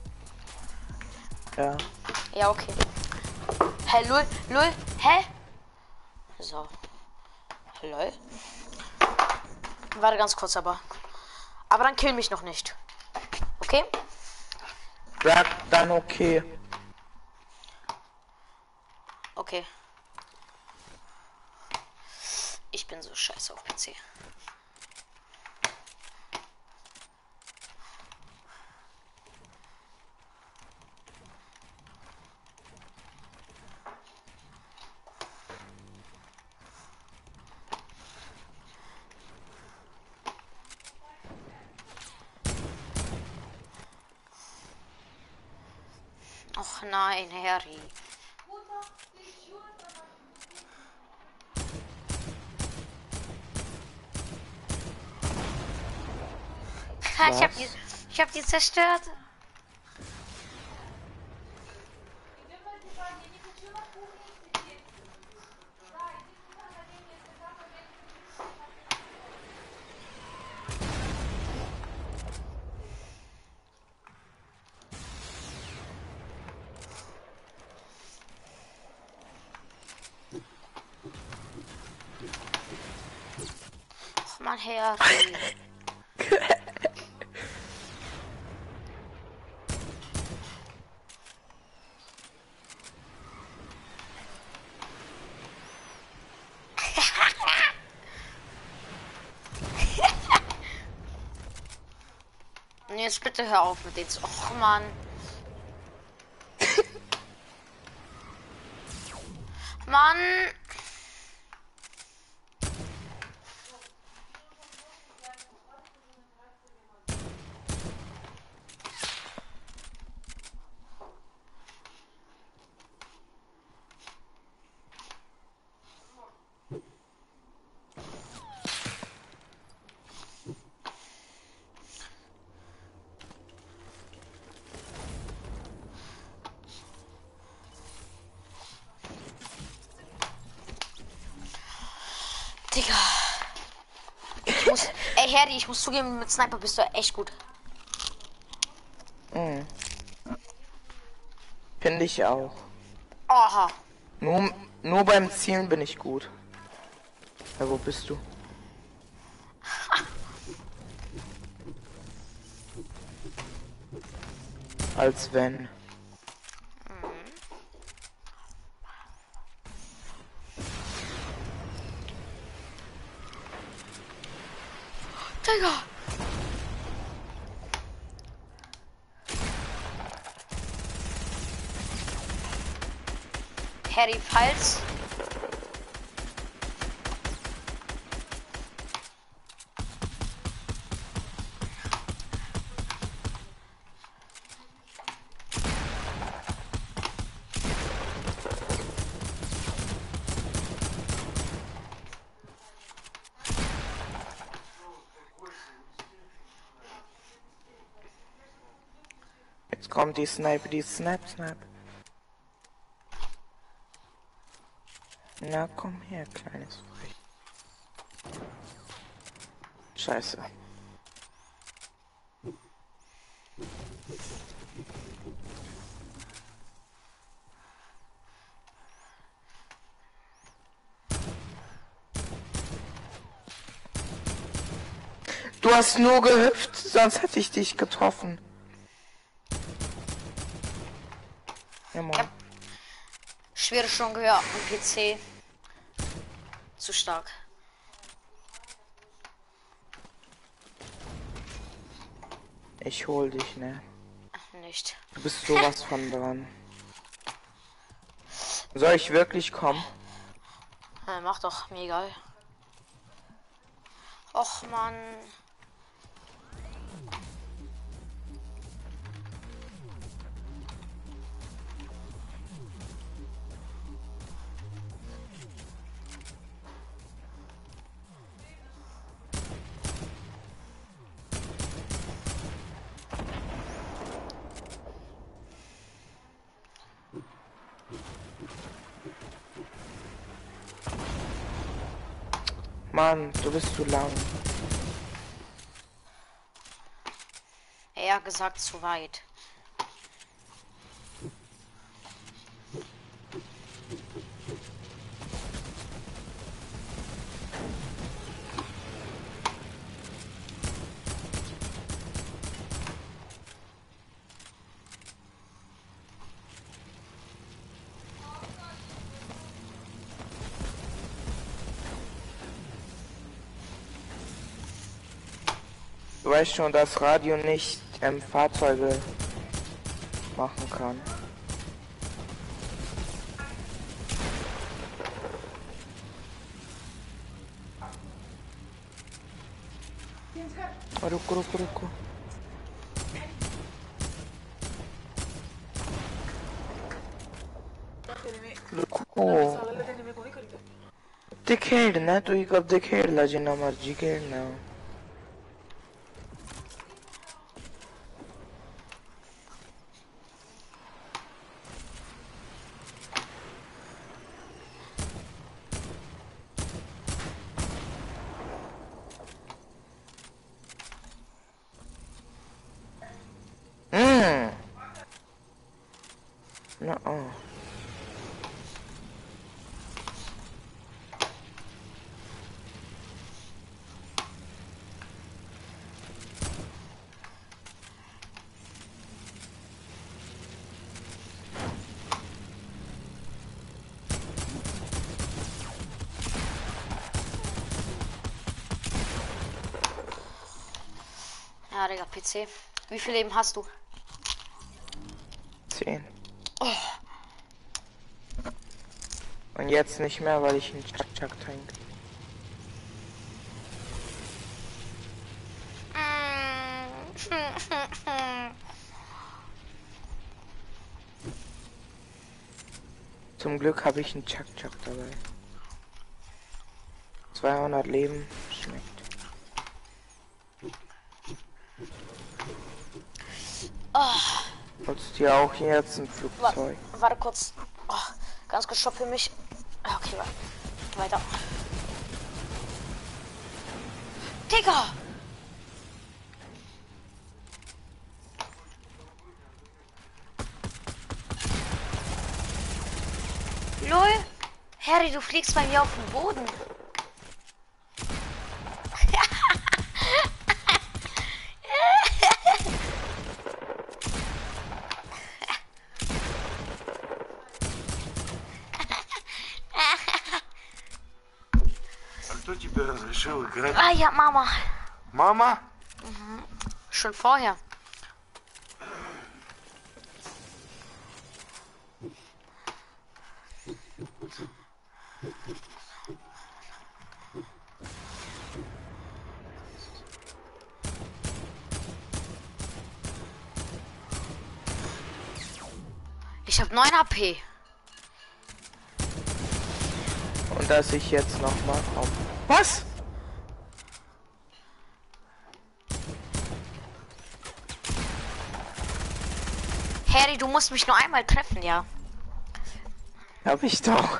Ja. Ja, okay. Hä, lul, lul, hä? So. Lol. Warte ganz kurz aber. Aber dann kill mich noch nicht. Okay? Sag dann okay. Okay. Ich bin so scheiße auf P C. Och nein, Harry. Ha, ich hab die, ich hab die zerstört. Och man, Harry. Nee, jetzt bitte hör auf mit den. Och man. Mann. Digga. Ich muss. Ey, Herdi, ich muss zugeben, mit Sniper bist du echt gut. Mhm. Finde ich auch. Aha. Nur, nur beim Zielen bin ich gut. Ja, wo bist du? Als wenn. Digga. Harry Pfalz. Jetzt kommt die Snipe, die Snap, Snap. Na komm her, kleines Frech. Scheiße. Du hast nur gehüpft, sonst hätte ich dich getroffen. Ja, Mann. Ja. Schwere schon gehört am P C. Zu stark. Ich hol dich, ne? Nicht. Du bist sowas von dran. Soll ich wirklich kommen? Ja, mach doch, mir egal. Och Mann. Mann, du bist zu lang. Eher gesagt zu weit. Du weißt schon, dass Radio nicht ähm, Fahrzeuge machen kann. Oh, rucco, rucco, rucco. रुको ते खेलना तू ही कब दे खेलना जिन्ना मर्जी खेलना हम्म ना ओ Ja, Digga, P C. Wie viel Leben hast du? zehn. Oh. Und jetzt nicht mehr, weil ich einen Chuck-Chuck-Tank. Zum Glück habe ich einen Chuck-Chuck dabei. zweihundert Leben, schmeckt. Oh. Nutzt ihr auch jetzt ein Flugzeug? Warte, warte kurz. Oh, ganz kurz Stopp für mich. Okay, warte. Weiter. Digga! Lol! Harry, du fliegst bei mir auf den Boden. Кто тебе разрешил играть? Ah ja, Mama. Мама? Schon vorher. Ich habe neun H P. Und dass ich jetzt noch mal auf. Was? Harry, du musst mich nur einmal treffen, ja. Hab ich doch.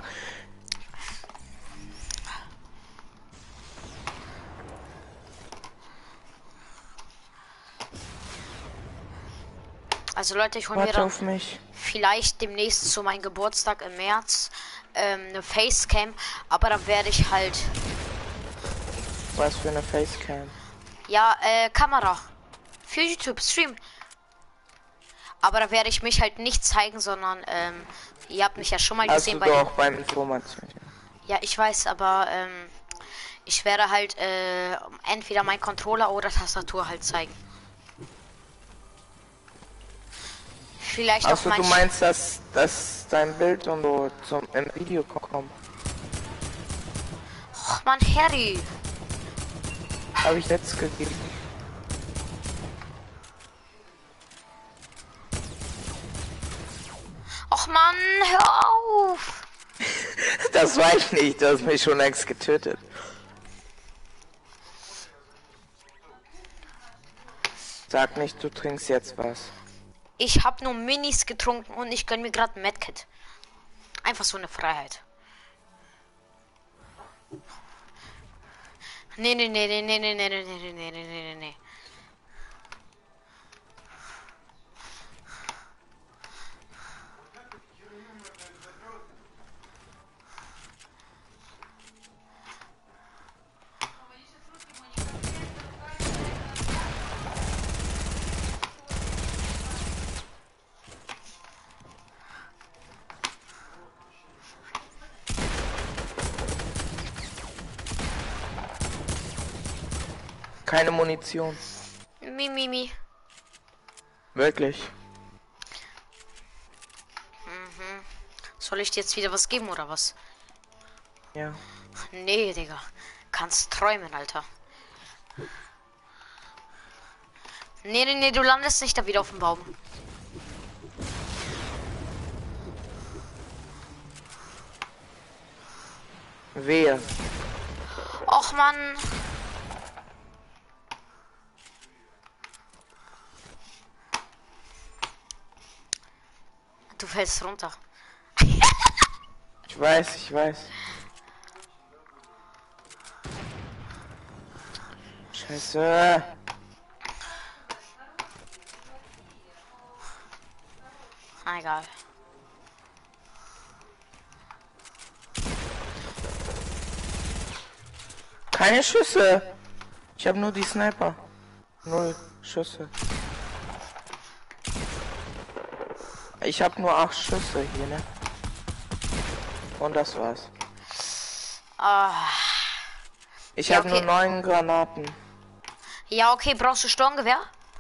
Also Leute, ich hole mir Warte dann auf mich. vielleicht demnächst zu meinem Geburtstag im März ähm, eine Facecam, aber dann werde ich halt, Was für eine Facecam. ja, äh, Kamera für YouTube Stream. Aber da werde ich mich halt nicht zeigen, sondern ähm, ihr habt mich ja schon mal Hast gesehen du bei doch beim Information. Ja, ich weiß, aber ähm, ich werde halt äh, entweder mein Controller oder Tastatur halt zeigen. Vielleicht auch Achso, mein du meinst, dass, dass dein Bild und so zum im Video kommt. Och, Mann, Harry. Habe ich jetzt gegeben. Och Mann, hör auf. Das war ich nicht, du hast mich schon längst getötet. Sag nicht, du trinkst jetzt was. Ich habe nur Minis getrunken und ich gönn mir gerade ein Medkit. Einfach so eine Freiheit. Nee, nee, nee, nee, nee, nee, nee, nee, nee, nee, nee, nee, nee. Keine Munition. Mi, mi, mi. Wirklich. Soll ich dir jetzt wieder was geben oder was? Ja. Nee, Digga. Kannst träumen, Alter. Nee, nee, nee, du landest nicht da wieder auf dem Baum. Wehe. Och, Mann. Du fällst runter. Ich weiß, ich weiß. Scheiße. Ah, egal. Keine Schüsse. Ich habe nur die Sniper. Null Schüsse. Ich habe nur acht Schüsse hier, ne? Und das war's. Ah. Ich Ja, habe okay. nur neun Granaten. Ja, okay, brauchst du Sturmgewehr?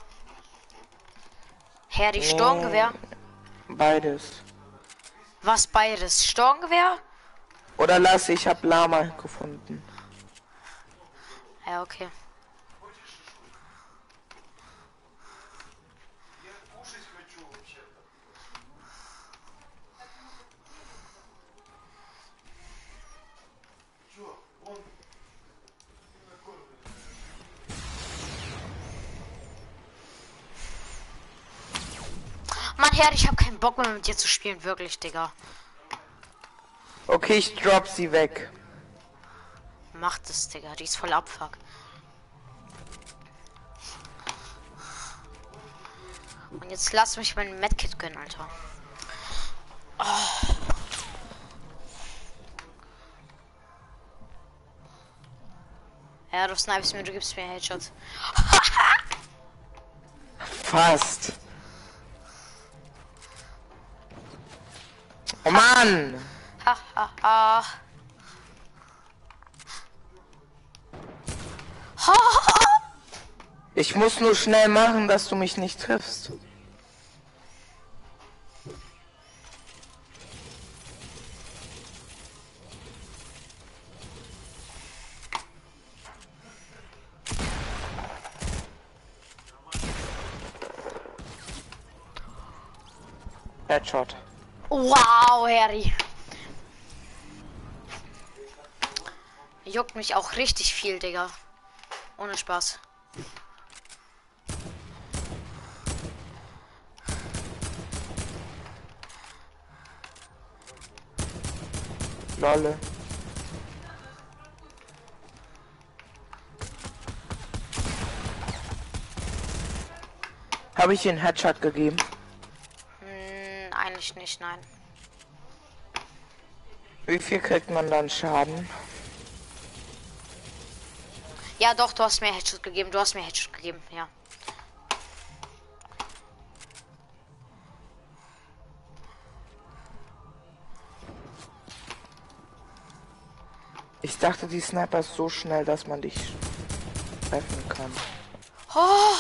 Herr, die Sturmgewehr? Beides. Was beides? Sturmgewehr? Oder lass, ich habe Lama gefunden. Ja, okay. Mann, Herr, ich habe keinen Bock mehr mit dir zu spielen, wirklich, Digga. Okay, ich drop sie weg. Macht es, Digga, die ist voll Abfuck. Und jetzt lass mich mein Medkit gönnen, Alter. Oh. Ja, du snipest mir, du gibst mir Headshot. Fast. Oh Mann! Ha, ha, ha. Ha, ha. Ich muss nur schnell machen, dass du mich nicht triffst. Headshot. Wow, Harry. Juckt mich auch richtig viel, Digga. Ohne Spaß. Lolle. Habe ich dir einen Headshot gegeben? Hm, eigentlich nicht, nein. Wie viel kriegt man dann Schaden? Ja, doch, du hast mir Headshot gegeben. Du hast mir Headshot gegeben, ja. Ich dachte, die Sniper ist so schnell, dass man dich treffen kann. Oh!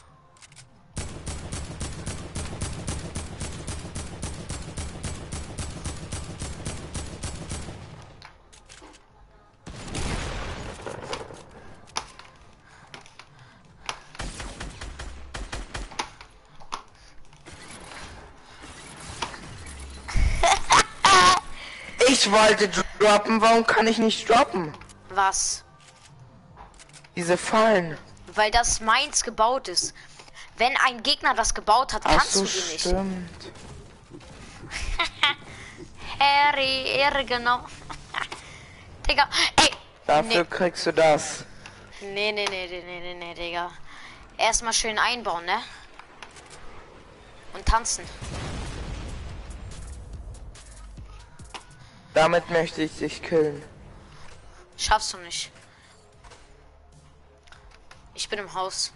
Ich wollte droppen, warum kann ich nicht droppen? Was? Diese Fallen. Weil das meins gebaut ist. Wenn ein Gegner das gebaut hat, Ach kannst so, du die nicht. stimmt. Harry, Ehre genau. Digga, ey. Dafür Nee. kriegst du das. Nee, nee, nee, nee, nee, nee, nee, Digga. Erstmal schön einbauen, ne? Und tanzen. Damit möchte ich dich killen. Schaffst du nicht. Ich bin im Haus.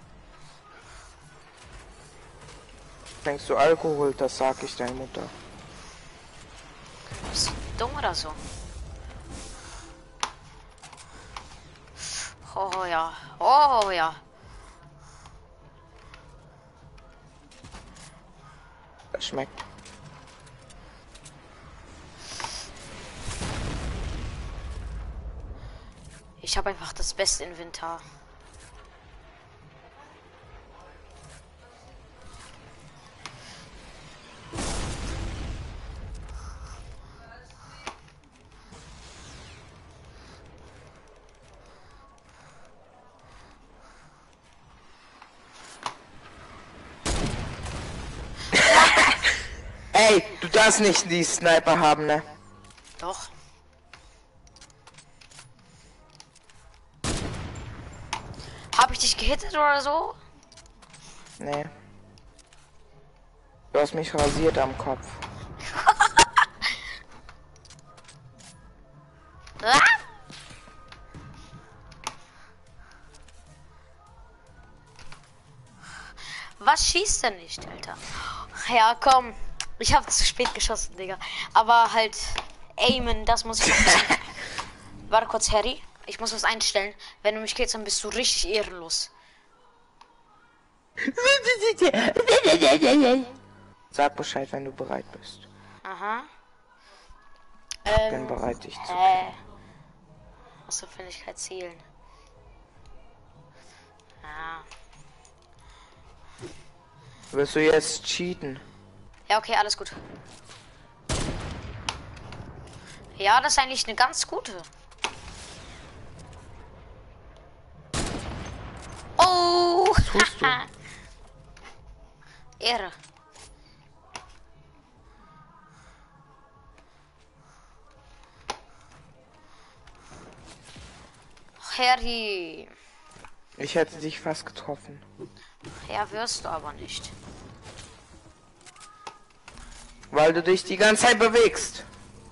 Trinkst du Alkohol? Das sag ich deiner Mutter. Bist du dumm oder so? Oh ja. Oh ja. Das schmeckt. Ich habe einfach das beste Inventar. Ey, du darfst nicht die Sniper haben, ne? Doch. Habe ich dich gehittet oder so? Nee. Du hast mich rasiert am Kopf. Ah! Was schießt denn nicht, Alter? Ja, komm. Ich habe zu spät geschossen, Digga. Aber halt, aimen, das muss ich noch bisschen. Warte kurz, Harry. Ich muss was einstellen. Wenn du mich killst, dann bist du richtig ehrenlos. Sag Bescheid, wenn du bereit bist. Aha. Ich Ähm, bin bereit, dich zu äh. killen. Achso, Findigkeit zielen. Ah. Willst du jetzt cheaten? Ja, okay, alles gut. Ja, das ist eigentlich eine ganz gute. Oh! Was tust du? Ehre. Harry. Ich hätte dich fast getroffen. Ja, wirst du aber nicht. Weil du dich die ganze Zeit bewegst.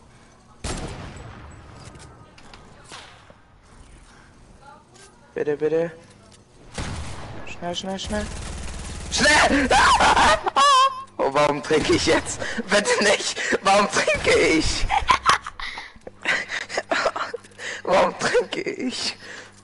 Bitte, bitte. Schnell, schnell, schnell. Schnell! Oh, warum trinke ich jetzt? Bitte nicht. Warum trinke ich? Warum trinke ich?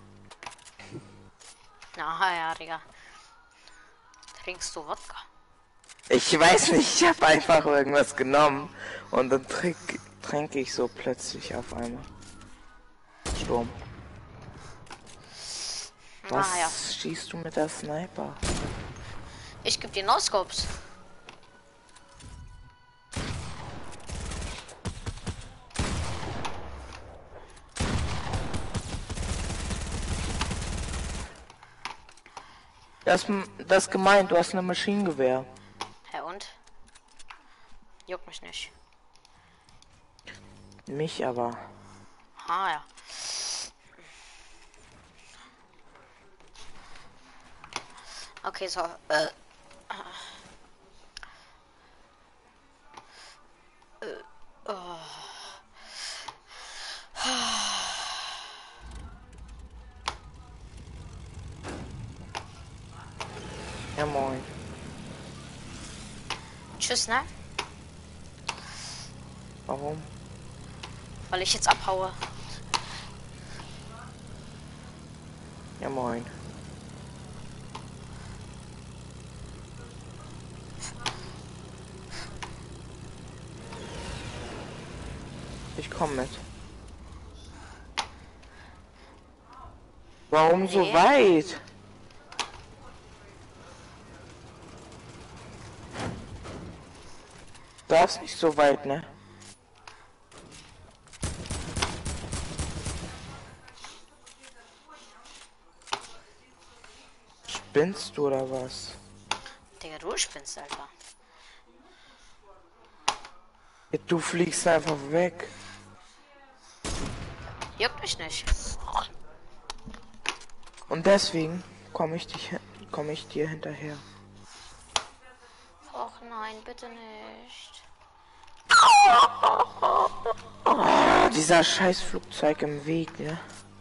Na ja, Digga. Trinkst du Wodka? Ich weiß nicht, ich habe einfach irgendwas genommen und dann trinke trinke ich so plötzlich auf einmal. Sturm. Was Ah, ja. schießt du mit der Sniper? Ich geb dir No-Scopes. Das, das gemeint, du hast ein Maschinengewehr. Ja und? Juckt mich nicht. Mich aber. Ah ja. Okay, so. Äh. Äh, oh. Ja moin. Tschüss, ne? Warum? Weil ich jetzt abhaue. Ja moin. Ich komme mit. Warum so Nee. weit? Darfst nicht so weit, ne? Spinnst du oder was? Digga, du spinnst, Alter. Ja, du fliegst einfach weg. Juckt mich nicht. Und deswegen komme ich dich, komme ich dir hinterher. Och nein, bitte nicht. Oh, dieser scheiß Flugzeug im Weg, ne?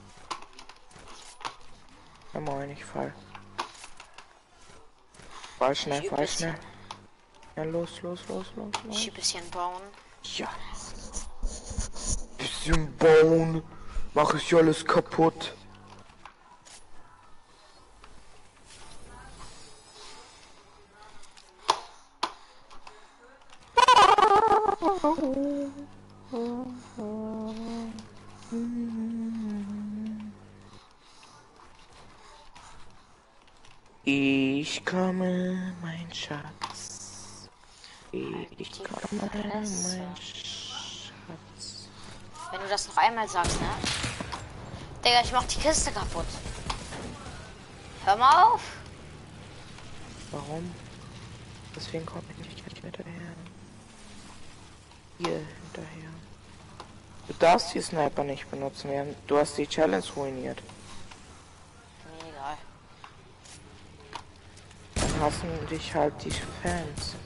Ja moin, ich fall. Fall schnell, Ich üb fall bisschen. schnell. Ja, los, los, los, los, los. Ich ein bisschen bauen. Ja. Bisschen bauen. Mach ich alles kaputt. Ich komme, mein Schatz. Ich komme, mein Schatz. Wenn du das noch einmal sagst, ne? Digga, ich mach die Kiste kaputt. Hör mal auf. Warum? Deswegen komme ich nicht hinterher. Hier hinterher. Du darfst die Sniper nicht benutzen, ja? Du hast die Challenge ruiniert. Mir egal. Dann hassen dich halt die Fans.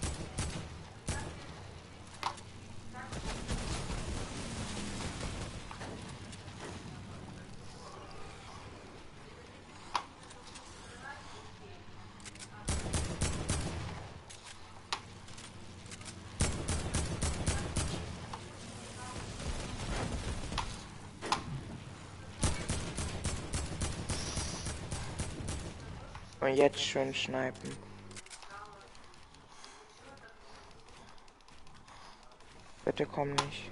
Und jetzt schön schneiden. Bitte komm nicht.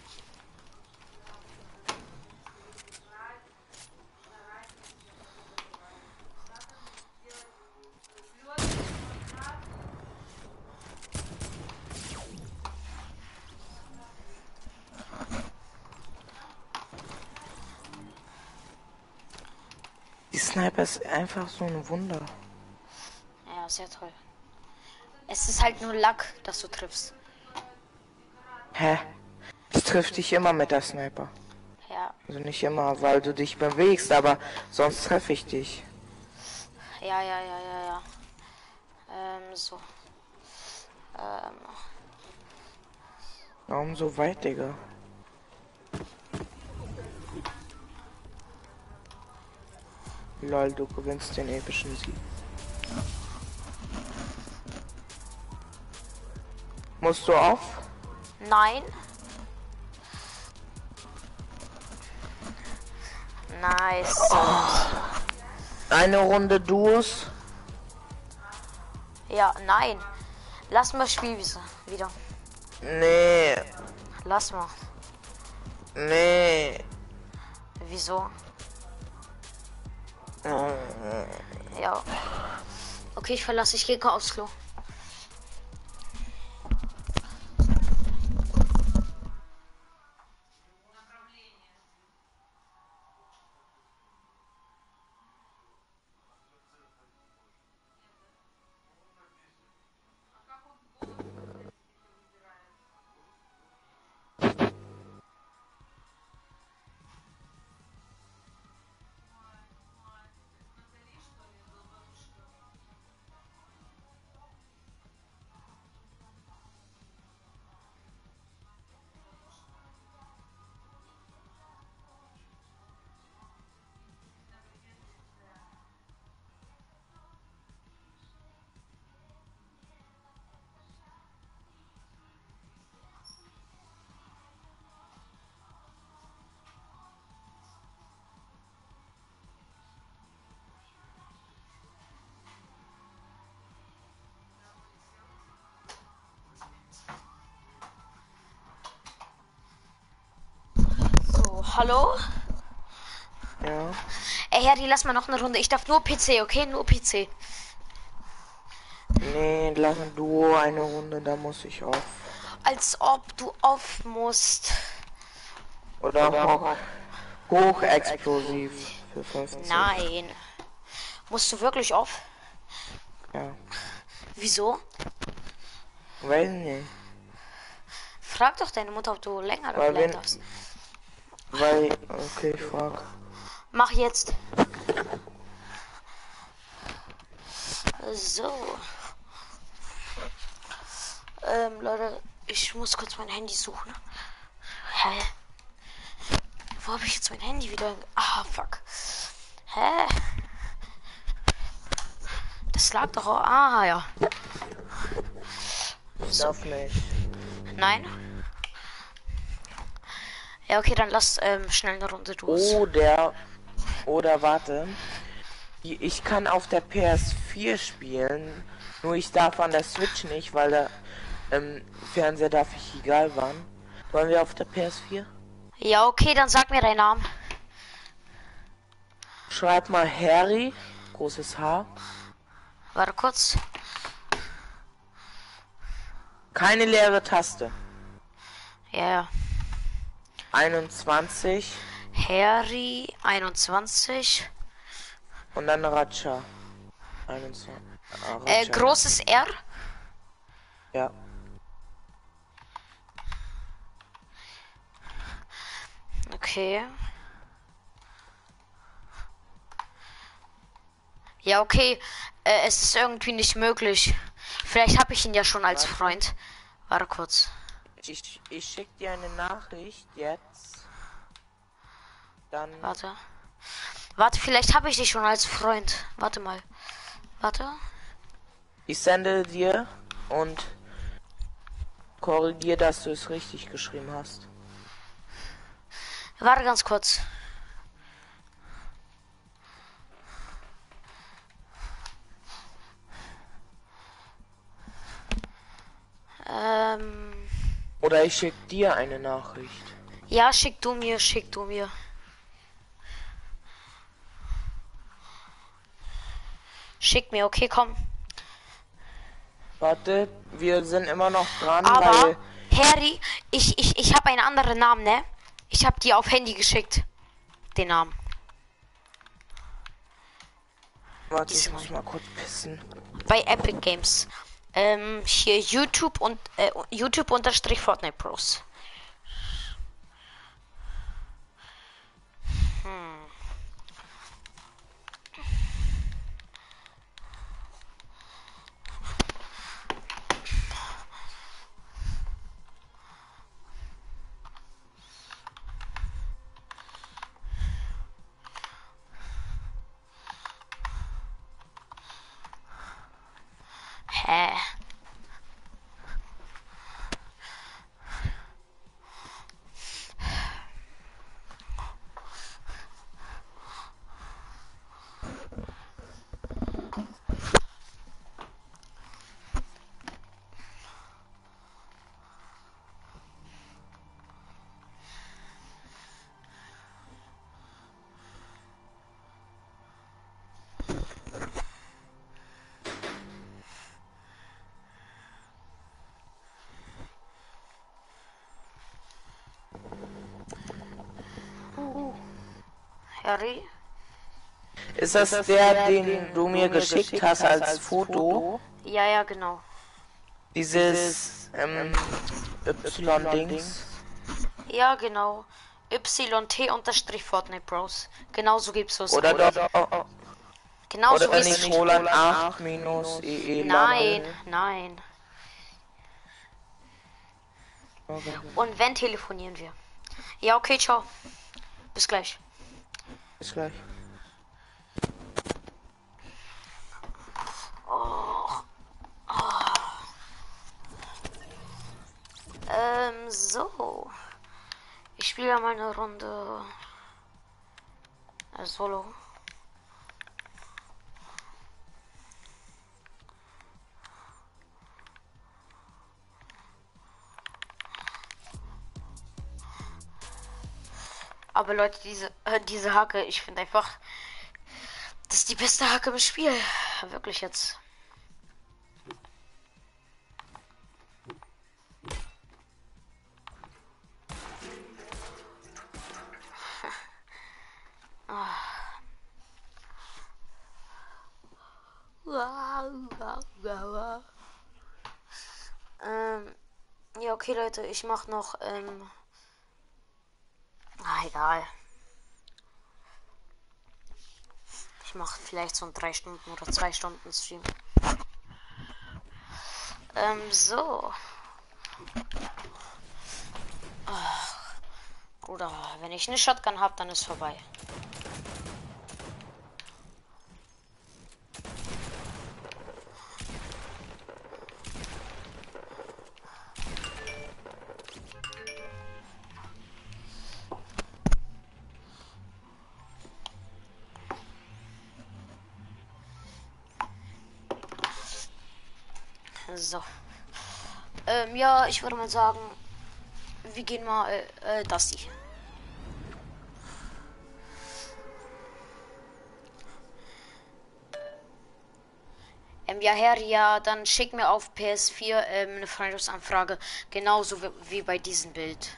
Die Sniper ist einfach so ein Wunder. Ja, sehr toll. Es ist halt nur Lack, dass du triffst. Hä? Ich triff dich immer mit der Sniper. Ja, Also nicht immer, weil du dich bewegst, aber sonst treffe ich dich. ja, ja, ja, ja, ja. Ähm, so. Ähm. Warum so weit, Digga? Lol, du gewinnst den epischen Sieg. Musst du auf? Nein. Nice. Eine Runde Duos. Ja, nein. Lass mal Spielwiese wieder. Nee, Lass mal. nee. Wieso? Ja. Okay, ich verlasse. Ich gehe aufs Klo. So, hallo? Ja. Ey, Harry, lass mal noch eine Runde. Ich darf nur P C, okay? Nur P C. Nee, lass ein Duo eine Runde, da muss ich auf. Als ob du auf musst. Oder, Oder hoch, hochexplosiv für fünfzig. Nein. Musst du wirklich auf? Ja. Wieso? Weiß nicht. Frag doch deine Mutter, ob du länger Weil bleiben wenn- darfst. Weil, okay, frag. Mach jetzt. So. Ähm, Leute, ich muss kurz mein Handy suchen. Hä? Wo habe ich jetzt mein Handy wieder? Ah, fuck. Hä? Das lag doch. Auch. Ah, ja. Ich darf nicht. Nein? Ja, okay, dann lass ähm, schnell eine Runde durch. Oder, oder warte. Ich kann auf der P S vier spielen, nur ich darf an der Switch nicht, weil der ähm, Fernseher darf ich egal wann. Wollen wir auf der P S vier? Ja, okay, dann sag mir deinen Namen. Schreib mal Harry, großes H. Warte kurz. Keine leere Taste. Ja, ja. einundzwanzig Harry einundzwanzig. und dann Racha. einundzwanzig. Ah, Äh, Racha. großes R. Ja. Okay. Ja, okay. Äh, es ist irgendwie nicht möglich. Vielleicht habe ich ihn ja schon als Freund. Warte kurz. Ich, ich schick dir eine Nachricht jetzt. Dann. Warte. Warte, vielleicht habe ich dich schon als Freund. Warte mal. Warte. Ich sende dir und korrigier, dass du es richtig geschrieben hast. Warte ganz kurz. Ähm. Oder ich schick dir eine Nachricht. Ja, schick du mir, schick du mir. Schick mir, okay, komm. Warte, wir sind immer noch dran, Aber, weil Harry, ich, ich, ich habe einen anderen Namen, ne? Ich habe dir auf Handy geschickt. Den Namen. warte, ich muss mal kurz pissen. Bei Epic Games. Ähm, hier YouTube und äh, YouTube unterstrich Fortnite Pros. Hm. Harry? Ist das der, den du mir geschickt hast als Foto? Ja, ja, genau. Dieses ähm, Y-Dings? Ja, genau. Y T unterstrich Fortnite Bros. Genauso gibt's es. Oder auch. doch, Genauso oder wie nicht es. Roland acht minus E E Nein, nein. Okay. Und wenn telefonieren wir? Ja, okay, ciao. Bis gleich. Bis gleich. Ähm, so. Ich spiele ja mal eine Runde äh, Solo. Aber Leute, diese, äh, diese Hacke, ich finde einfach, das ist die beste Hacke im Spiel. Wirklich jetzt. ähm, ja, okay, Leute, ich mach noch, ähm, ah, egal. Ich mache vielleicht so ein drei Stunden oder zwei Stunden Stream. Ähm, so. Ach, Bruder, wenn ich eine Shotgun habe, dann ist vorbei. So. Ähm, ja, ich würde mal sagen, wir gehen mal, äh, äh das hier. Ähm, ja, Herr, ja, dann schick mir auf P S vier ähm, eine Freundschaftsanfrage, genauso wie, wie bei diesem Bild.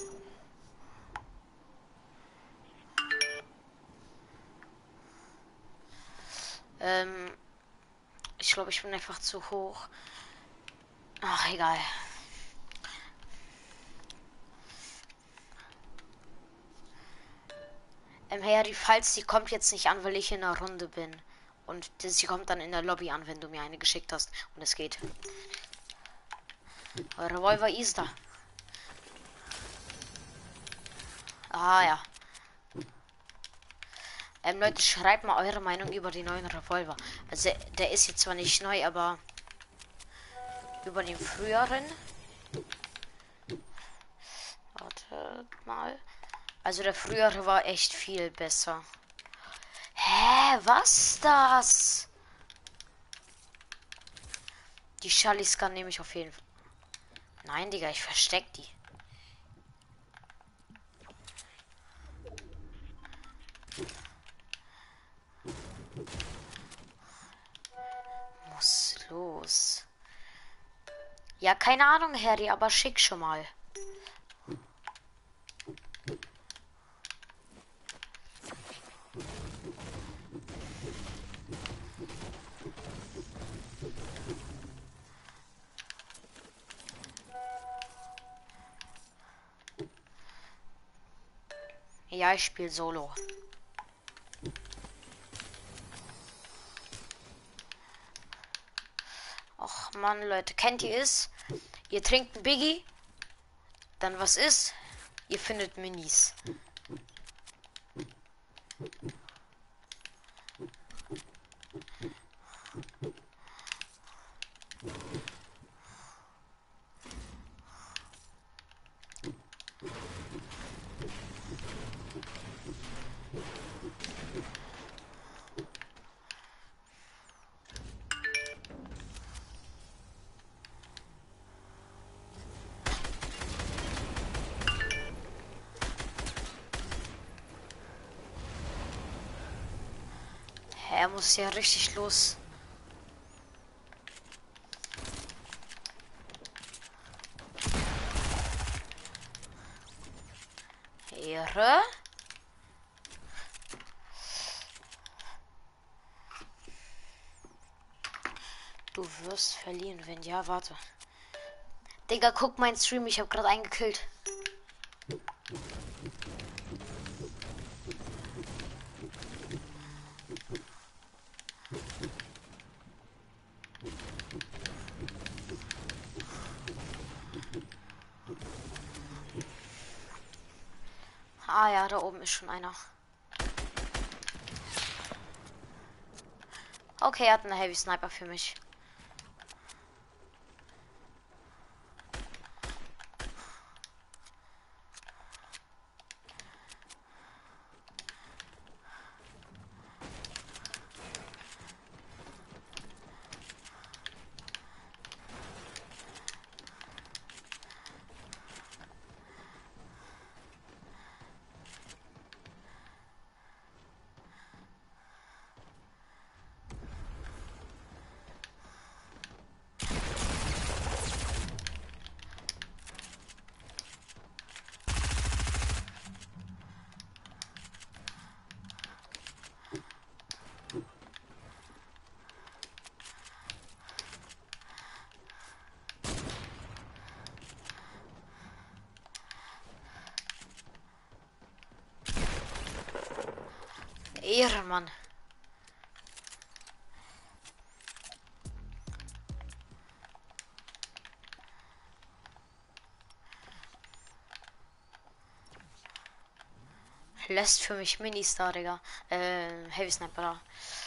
Ähm, ich glaube, ich bin einfach zu hoch. Ach, egal. Ähm, Harry, falls sie kommt jetzt nicht an, weil ich in der Runde bin. Und sie kommt dann in der Lobby an, wenn du mir eine geschickt hast. Und es geht. Revolver ist da. Ah, ja. Ähm, Leute, schreibt mal eure Meinung über die neuen Revolver. Also, der ist jetzt zwar nicht neu, aber über den früheren. Wartet mal. Also, der frühere war echt viel besser. Hä, was das? Die Charlie-Scan nehme ich auf jeden Fall. Nein, Digga, ich versteck die. Muss los. Ja, keine Ahnung, Harry, aber schick schon mal. Ja, ich spiele Solo. Och Mann, Leute, kennt ihr es? Ihr trinkt ein Biggie, dann was ist? Ihr findet Minis. Er muss ja richtig los. Ehre. wirst verlieren, wenn ja, warte. Digga, guck meinen Stream, ich habe gerade einen gekillt. Ah ja, da oben ist schon einer. Okay, er hat einen Heavy Sniper für mich. Ehrenmann. Lässt für mich Mini-Star, Digga. Äh, Heavy Sniper da.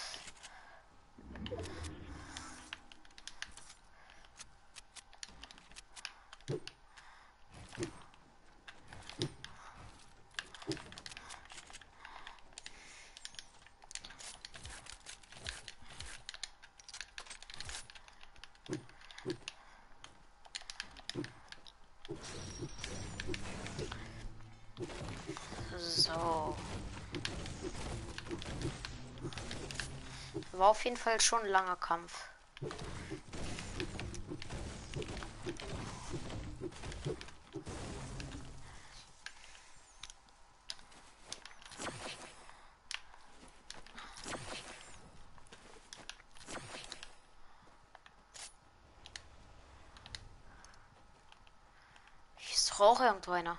So. War auf jeden Fall schon ein langer Kampf. Ich rauche irgendwo einer.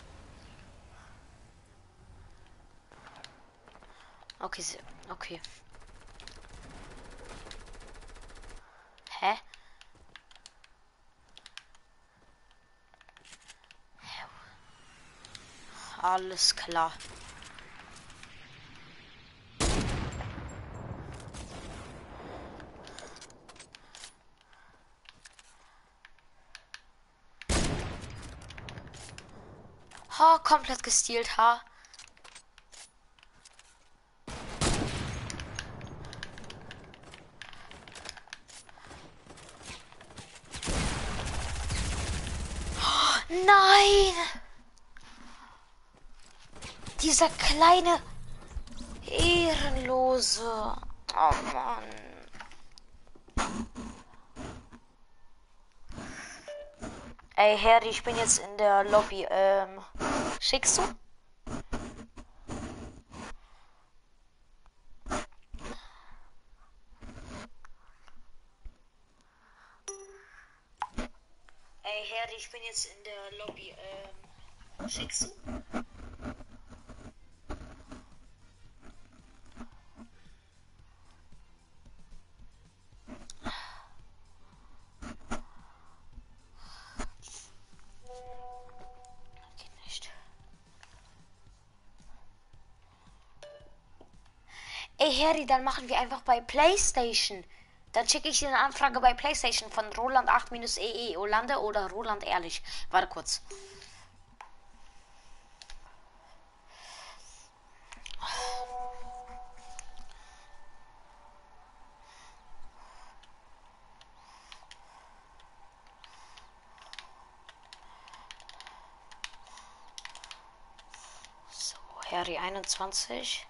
Okay, okay. Hä? Alles klar. Ha, komplett gestealt, ha. Nein! Dieser kleine Ehrenlose. Oh Mann. Ey, Harry, ich bin jetzt in der Lobby. Ähm, schickst du? Ey, Harry, ich bin jetzt in der Lobby. Ähm, schickst du? Geht nicht. Ey, Harry, dann machen wir einfach bei PlayStation. Dann schicke ich dir eine Anfrage bei PlayStation von Roland acht E E Olande oder Roland Ehrlich. Warte kurz. So, Harry einundzwanzig.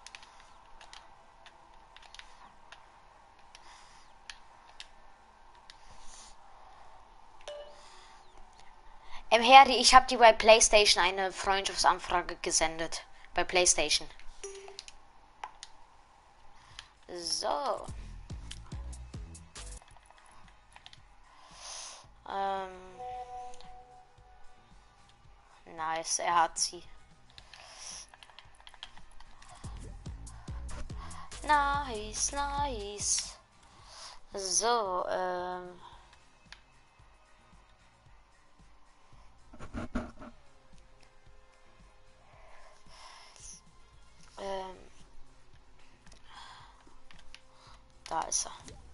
Ähm, Harry, ich habe dir bei PlayStation eine Freundschaftsanfrage gesendet. Bei PlayStation. So. Ähm. Nice, er hat sie. Nice, nice. So, ähm. Ähm. Da ist er.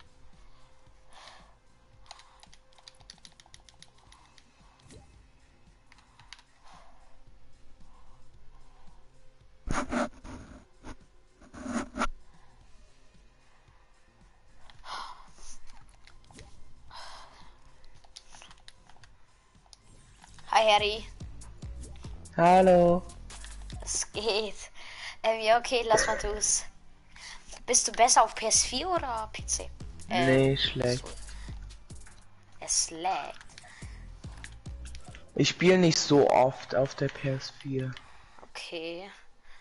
Hi Harry, Hallo. es geht. Ähm, ja, okay, lass mal du's. Bist du besser auf P S vier oder P C? Nee, schlecht. Es laggt. Ich spiele nicht so oft auf der P S vier. Okay.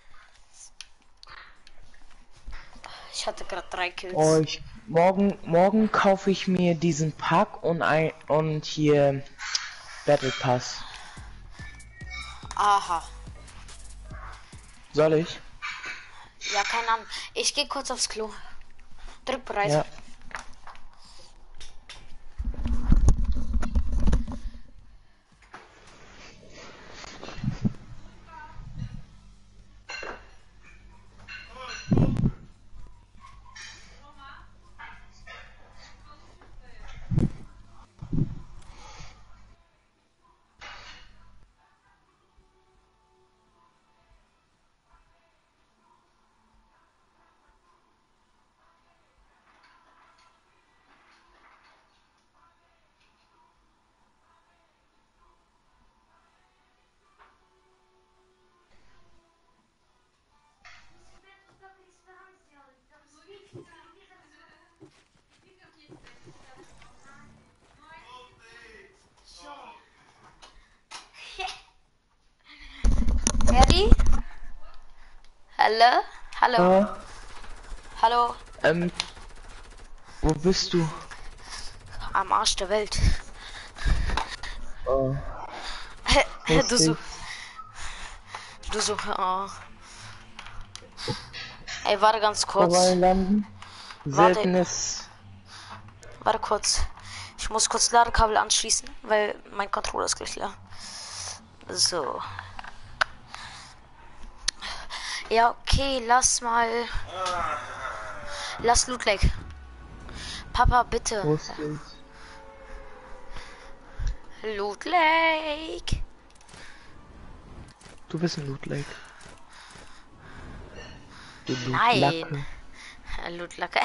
Ich hatte gerade drei Kills. Oh, ich, morgen, morgen kaufe ich mir diesen Pack und ein und hier Battle Pass. Aha. Soll ich? Ja, keine Ahnung. Ich gehe kurz aufs Klo. Drück bereit. Ja. Harry? Hallo? Hallo? Äh, Hallo? ähm, wo bist du? Am Arsch der Welt. Oh, Du so. lustig. Du so. Oh. Ey, warte ganz kurz. Vorbei landen. Warte. Seltenes. Warte kurz. Ich muss kurz Ladekabel anschließen, weil mein Controller ist gleich leer. So. Ja, okay, lass mal. Lass Loot Lake. Papa, bitte. Lustig. Loot Lake. Du bist ein Loot Lake. Du Nein. Lootlacke. Loot Lake.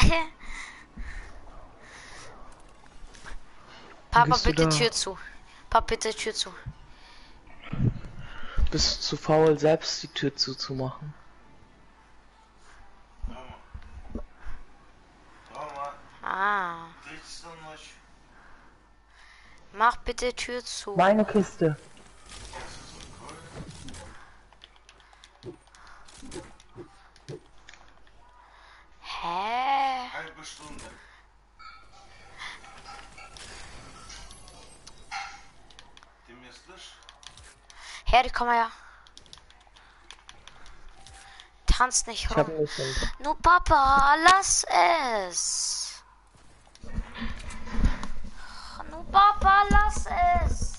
Papa, Bist du bitte da? Tür zu. Papa, bitte Tür zu. Bist du zu faul, selbst die Tür zuzumachen? Mama, Ah. тридцать ночь. Mach bitte Tür zu. Meine Kiste. Hä? Halbe Stunde. Ты меня слышишь? Harry, komm mal her. Tanz nicht Ich hab rum. nicht hin. Nur Papa, lass es. Nur Papa, lass es.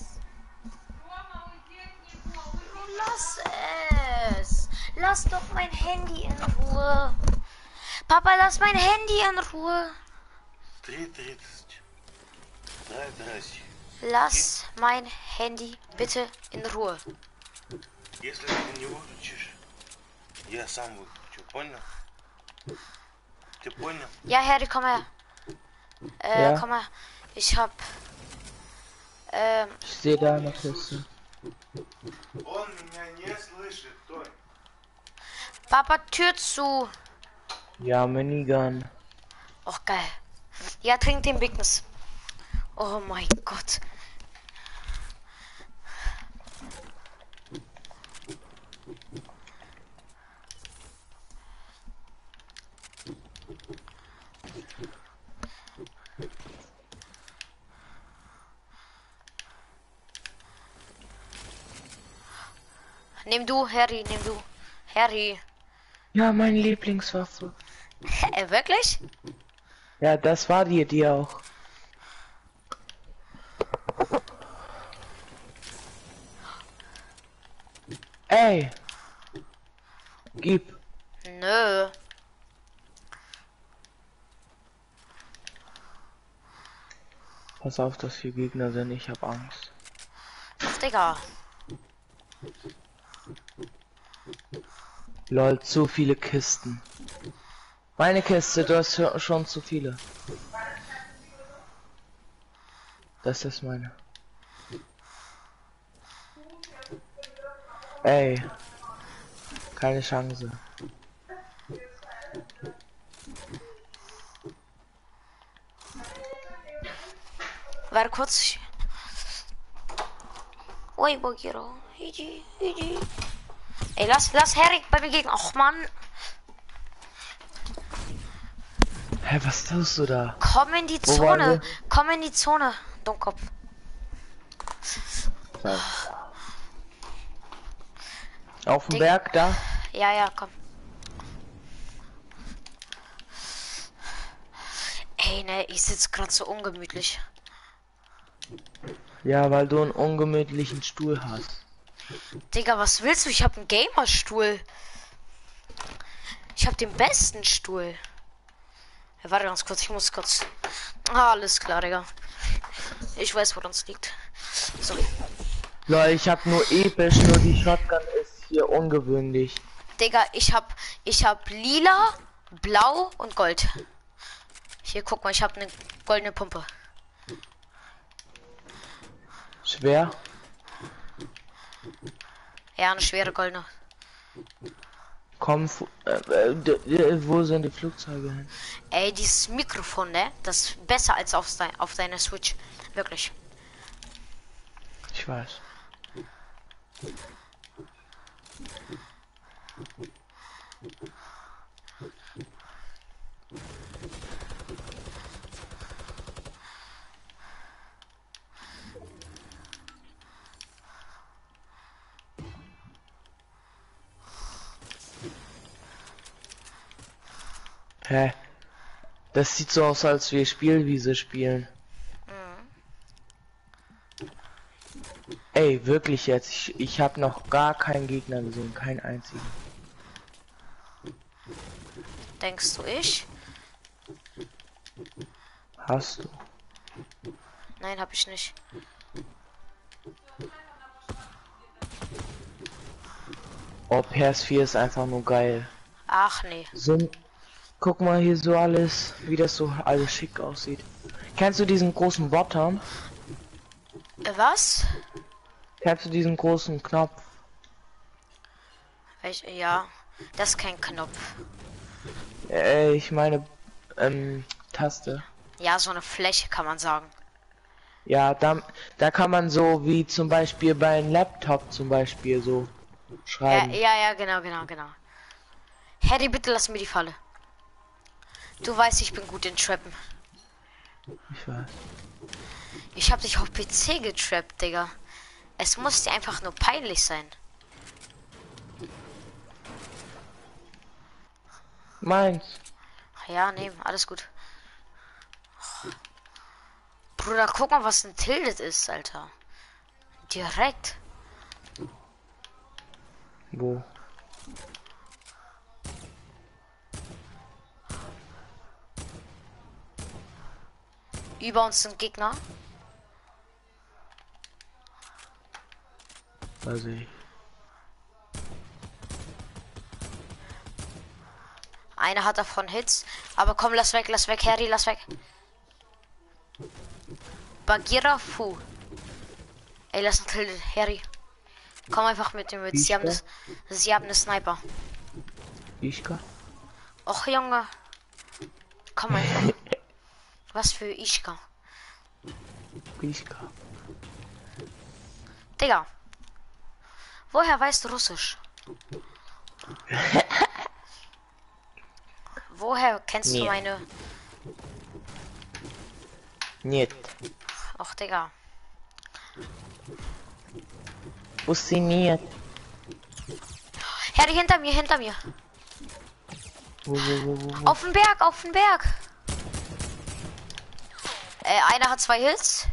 Nur lass es. Lass doch mein Handy in Ruhe. Papa, lass mein Handy in Ruhe. три тридцать. Дай, здрасте. Lass mein Handy bitte in Ruhe. Если ты не выключишь, я сам выключу, понял? Ты понял? Ja, Harry, komm her. Äh, Ja. komm her. Ich hab. Ähm, Ich sehe da eine Kiste. Он меня не слышит, Тонь. Papa, Tür zu. Ja, Minigun. Och, geil. Ja, trink den Bigness. Oh mein Gott. Nimm du, Harry, nimm du. Harry. Ja, meine Lieblingswaffe. Hä, wirklich? Ja, das war dir die auch. Ey. Gib. Nö. Pass auf, dass hier Gegner sind. Ich hab Angst. Ach, Digga. Lol, zu viele Kisten. Meine Kiste, du hast schon schon zu viele. Das ist meine. Ey. Keine Chance. Warte kurz. Ui, Bogiro. Hiji, hiji. Ey, lass, lass Harry bei mir gegen. Och, Mann. Hä, was tust du da? Komm in die Wo waren Zone. wir? Komm in die Zone. Dummkopf. Auf dem Dick. Berg da? Ja, ja, komm. Ey, ne, ich sitze gerade so ungemütlich. Ja, weil du einen ungemütlichen Stuhl hast. Digga, was willst du? Ich habe einen Gamerstuhl. Ich habe den besten Stuhl. Ja, warte ganz kurz, ich muss kurz. Ah, alles klar, Digga. Ich weiß, wo uns liegt. So. Lol, ich hab nur episch, nur die Shotgun ist hier ungewöhnlich. Digga, ich hab ich hab lila, blau und gold. Hier, guck mal, ich habe eine goldene Pumpe. Schwer? Ja, eine schwere goldene. Komm, fu- äh, äh, d- d- wo sind die Flugzeuge hin? Ey, dieses Mikrofon, ne? Das ist besser als auf, dein, auf deiner Switch. Wirklich. Ich weiß. Hä? Das sieht so aus, als wir Spielwiese spielen. Ey, wirklich jetzt. Ich, ich habe noch gar keinen Gegner gesehen. Keinen einzigen. Denkst du ich? Hast du? Nein, hab ich nicht. Oh, P S vier ist einfach nur geil. Ach nee. So, guck mal hier so alles, wie das so alles schick aussieht. Kennst du diesen großen Bottom? Äh, was? Kennst du diesen großen Knopf? Welch, ja, das ist kein Knopf. Äh, ich meine, ähm, Taste. Ja, so eine Fläche kann man sagen. Ja, da, da kann man so wie zum Beispiel bei einem Laptop zum Beispiel so Ja, schreiben. ja, ja, genau, genau, genau. Harry, bitte lass mir die Falle. Du weißt, ich bin gut in Trappen. Ich weiß. Ich hab dich auf P C getrappt, Digga. Es muss dir einfach nur peinlich sein. Meins. Ja, nee, alles gut. Bruder, guck mal, was ein Tildet ist, Alter. Direkt. Wo? Über uns sind Gegner. Weiß ich. Einer hat davon Hits. Aber komm, lass weg, lass weg, Harry, lass weg. Bagira Fu. Ey, lass uns Tildet, Harry. Komm einfach mit dem mit. Sie haben das. Sie haben eine Sniper. Ischka? Och, Junge. Komm einfach. Was für Ischka. Ischka. Digga. Woher weißt du Russisch? Woher kennst Nee. du meine... Niet. Och, Digga. Pussy niet. Harry, hinter mir, hinter mir. Wo, wo, wo, wo, wo? Auf den Berg, auf den Berg. Äh, einer hat zwei Hits.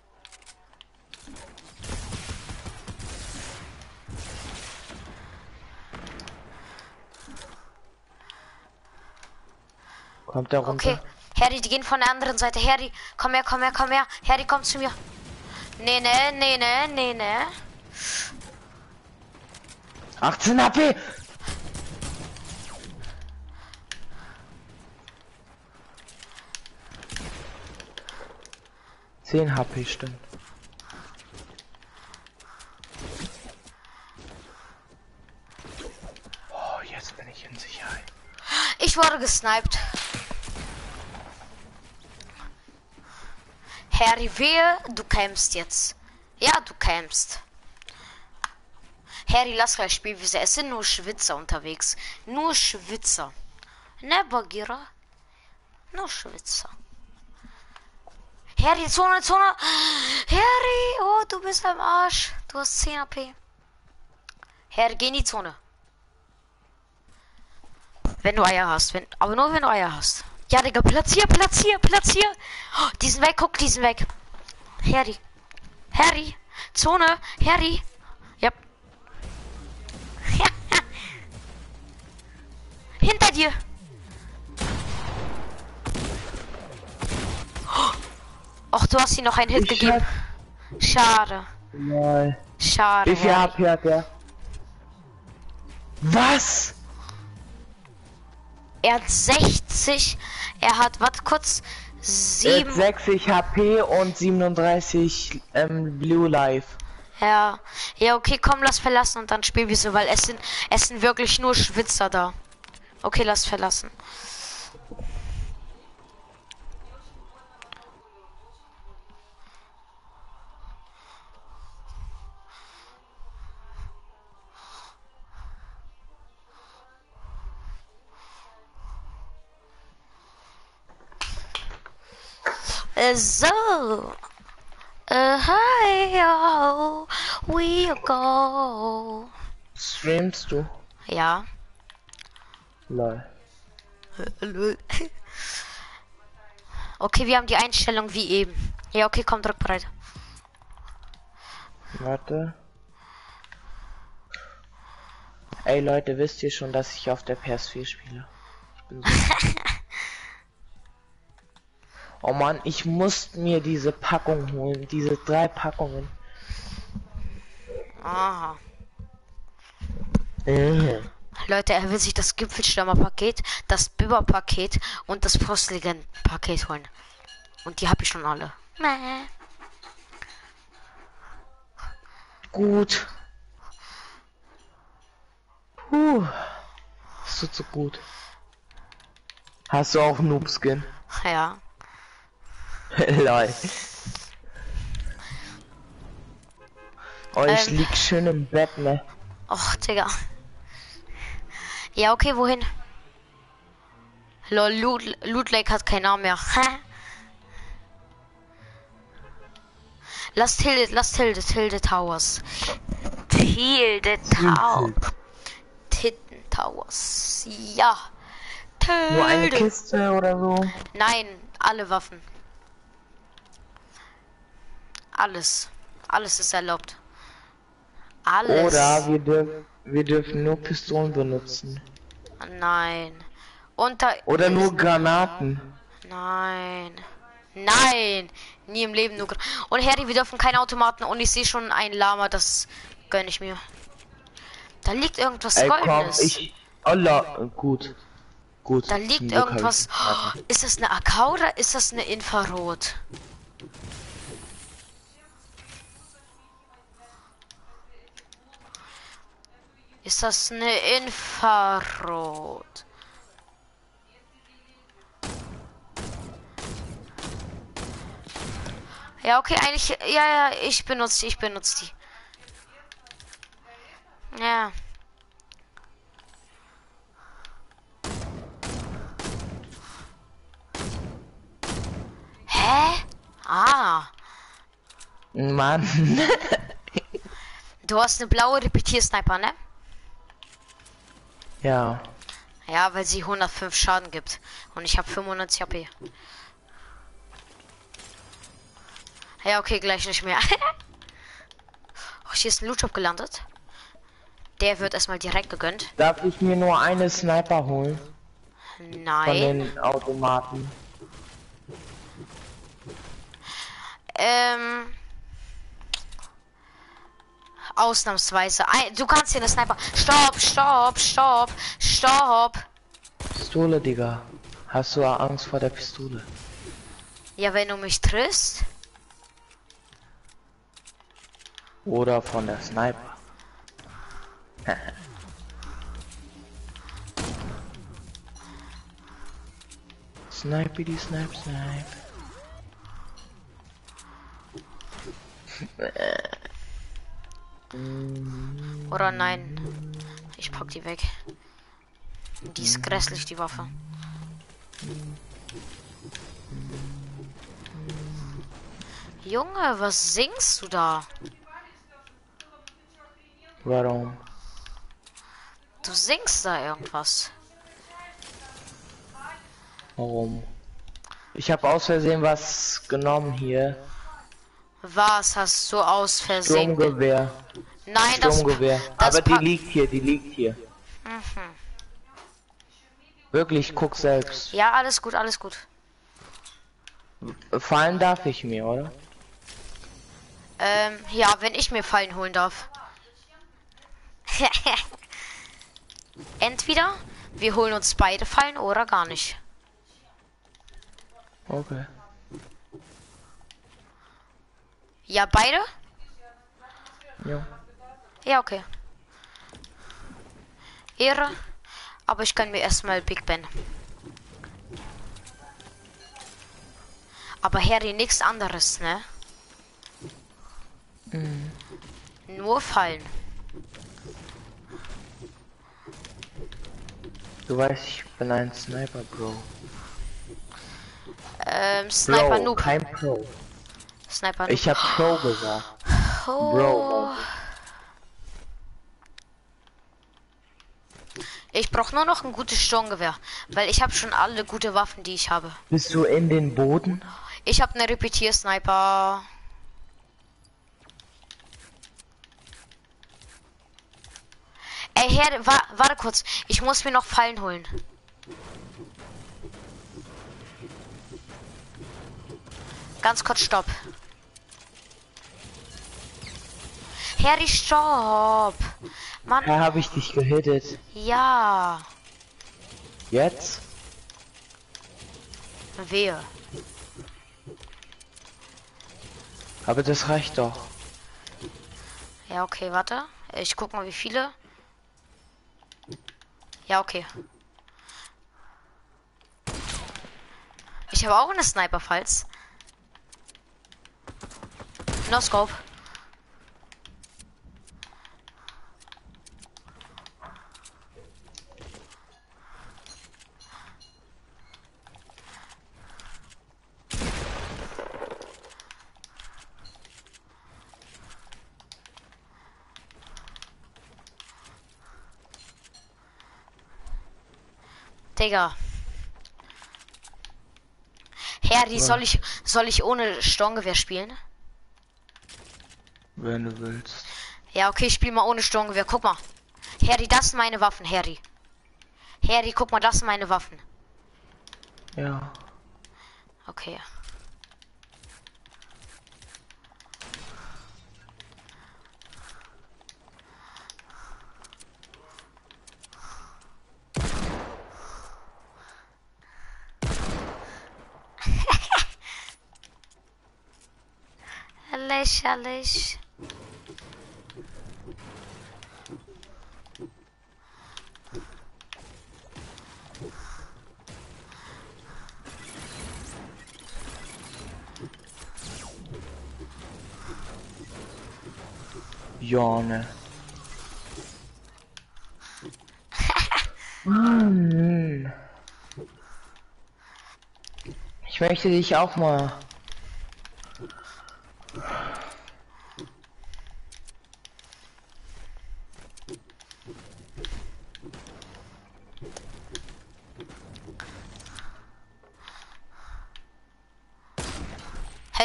Kommt der runter? Okay. Harry, die gehen von der anderen Seite. Harry, komm her, komm her, komm her. Harry, komm zu mir. Nee, nee, nee, nee, nee, nee. achtzehn H P! zehn H P, stimmt. Oh, jetzt bin ich in Sicherheit. Ich wurde gesniped. Harry, wehe, du campst jetzt. Ja, du campst. Harry, lass gleich Spielwiese. Es sind nur Schwitzer unterwegs. Nur Schwitzer. Ne, Bagheera? Nur Schwitzer. Harry, Zone, Zone. Harry, oh, du bist am Arsch. Du hast zehn H P. Harry, geh in die Zone. Wenn du Eier hast. Wenn, aber nur wenn du Eier hast. Ja, Digga, platzier, platzier, platzier. Oh, diesen weg, guck, diesen weg. Harry. Harry. Zone. Harry. Ja. Hinter dir. Och, du hast ihm noch einen Hit Ich gegeben. Schade. Nein. Schade. Wie viel Harry. H P hat der? Was? Er hat sechzig. Er hat, warte kurz. Er hat sieben. sechzig H P und siebenunddreißig ähm, Blue Life. Ja. Ja, okay, komm, lass verlassen und dann spielen wir so, weil es sind, es sind wirklich nur Schwitzer da. Okay, lass verlassen. Äh, So. Uh, hi, oh, we go. Streamst du? Ja. Lol. Okay, wir haben die Einstellung wie eben. Ja, okay, komm, drück bereit. Warte. Ey Leute, wisst ihr schon, dass ich auf der P S vier spiele? Ich bin so oh Mann, ich muss mir diese Packung holen, diese drei Packungen. Aha. Äh. Leute, er will sich das Gipfelstürmer-Paket, das Bibber-Paket und das Frostlegend-Paket holen. Und die habe ich schon alle. Mäh. Gut. Puh. Das tut so gut. Hast du auch Noob-Skin? Ja. Lol. Oh, ich Ähm. lieg schön im Bett, ne? Och, Digga. Ja, okay, wohin? Lol, Loot, Loot Lake hat keinen Namen mehr. Lass Tilde, lass Tilde, Tilde Towers. Tilde Towers. Titten Towers. Ja. Nur eine Tilde. Kiste oder so? Nein, alle Waffen. Alles. Alles ist erlaubt. Alles. Oder wir dürfen wir dürfen nur Pistolen benutzen. Nein. Unter. Oder nur Granaten. Nein. Nein. Nie im Leben nur. Gra- Und Harry, wir dürfen keine Automaten. Und ich sehe schon ein Lama, das gönne ich mir. Da liegt irgendwas Ey, komm, Goldenes. ich... Allah, gut. Gut. Da zum liegt Glück hab irgendwas. ich- Oh, ist das eine A K oder ist das eine Infrarot? Ist das eine Infrarot? Ja, okay, eigentlich, ja, ja, ich benutze die, ich benutze die. Ja. Hä? Ah, Mann. du hast eine blaue Repetiersniper, ne? Ja. Ja, weil sie hundertfünf Schaden gibt. Und ich habe fünfundneunzig H P. Ja, okay, gleich nicht mehr. Oh, hier ist ein Loot-Shop gelandet. Der wird erstmal direkt gegönnt. Darf ich mir nur eine Sniper holen? Von Nein. den Automaten. Ähm. Ausnahmsweise. Ein, du kannst hier eine Sniper. Stopp, stopp, stopp, stopp. Pistole, Digga. Hast du Angst vor der Pistole? Ja, wenn du mich triffst. Oder von der Sniper? Sniper, die Snipe, Snipe. Oder nein. Ich pack die weg. Die ist grässlich, die Waffe. Junge, was singst du da? Warum? Du singst da irgendwas. Warum? Ich habe aus Versehen was genommen hier. Was hast du aus Versehen? Sturmgewehr. Nein, das, Sturmgewehr. das Aber die pa- liegt hier, die liegt hier. Mhm. Wirklich, guck selbst. Ja, alles gut, alles gut. Fallen darf ich mir, oder? Ähm, ja, wenn ich mir Fallen holen darf. Entweder wir holen uns beide Fallen oder gar nicht. Okay. Ja, beide? Ja. Ja, okay. Ehre. Aber ich kann mir erstmal Big Ben. Aber Harry, nichts anderes, ne? Mhm. Nur Fallen. Du weißt, ich bin ein Sniper, Bro. Ähm, Sniper Bro, Noob. kein Pro. Sniper Noob. Ich hab Pro gesagt. Oh. Bro. Ich brauche nur noch ein gutes Sturmgewehr, weil ich habe schon alle gute Waffen, die ich habe. Bist du in den Boden? Ich habe eine Repetier-Sniper. Ey, Herr, wa warte kurz. Ich muss mir noch Fallen holen. Ganz kurz, stopp. Harry, stopp. Mann, Da habe ich dich gehittet. ja. Jetzt? Wehe. Aber das reicht doch. Ja, okay, warte. Ich guck mal, wie viele. Ja, okay. Ich habe auch eine Sniper, falls. No Scope. Digga. Harry, Ja. soll ich soll ich ohne Sturmgewehr spielen? Wenn du willst. Ja, okay, ich spiele mal ohne Sturmgewehr. Guck mal. Harry, das sind meine Waffen, Harry. Harry, guck mal, das sind meine Waffen. Ja. Okay. Lächerlich. Jorne. Mann. Ich möchte dich auch mal.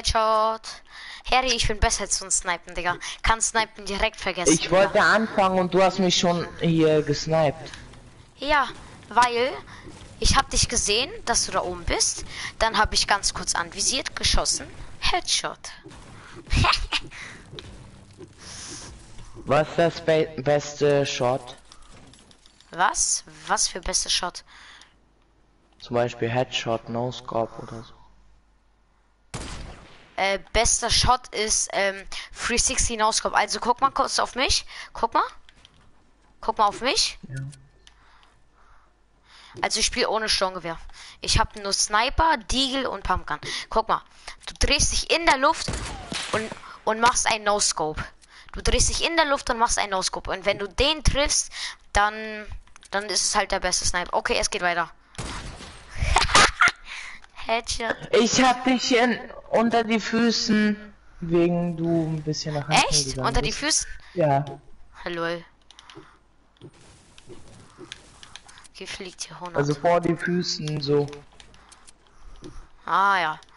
Headshot. Harry, ich bin besser als so ein Snipen, Digga. Kann Snipen direkt vergessen. Ich wollte Digga. anfangen und du hast mich schon hier gesniped. Ja, weil ich habe dich gesehen, dass du da oben bist. Dann habe ich ganz kurz anvisiert, geschossen. Headshot. Was ist das be beste Shot? Was? Was für beste Shot? Zum Beispiel Headshot, No Scope oder so. Äh, bester Shot ist ähm, dreihundertsechzig No-Scope. Also guck mal kurz auf mich. Guck mal. Guck mal auf mich. Ja. Also ich spiele ohne Sturmgewehr. Ich habe nur Sniper, Deagle und Pumpgun. Guck mal. Du drehst dich in der Luft und, und machst ein No-Scope. Du drehst dich in der Luft und machst ein No-Scope. Und wenn du den triffst, dann, dann ist es halt der beste Sniper. Okay, es geht weiter. Headshot. Ich hab dich in, unter die Füßen, wegen du ein bisschen nach hinten Echt? gegangen Unter die bist. Füße? Ja. Hallo. Hier fliegt hier hundert. Also vor die Füßen so. Ah ja.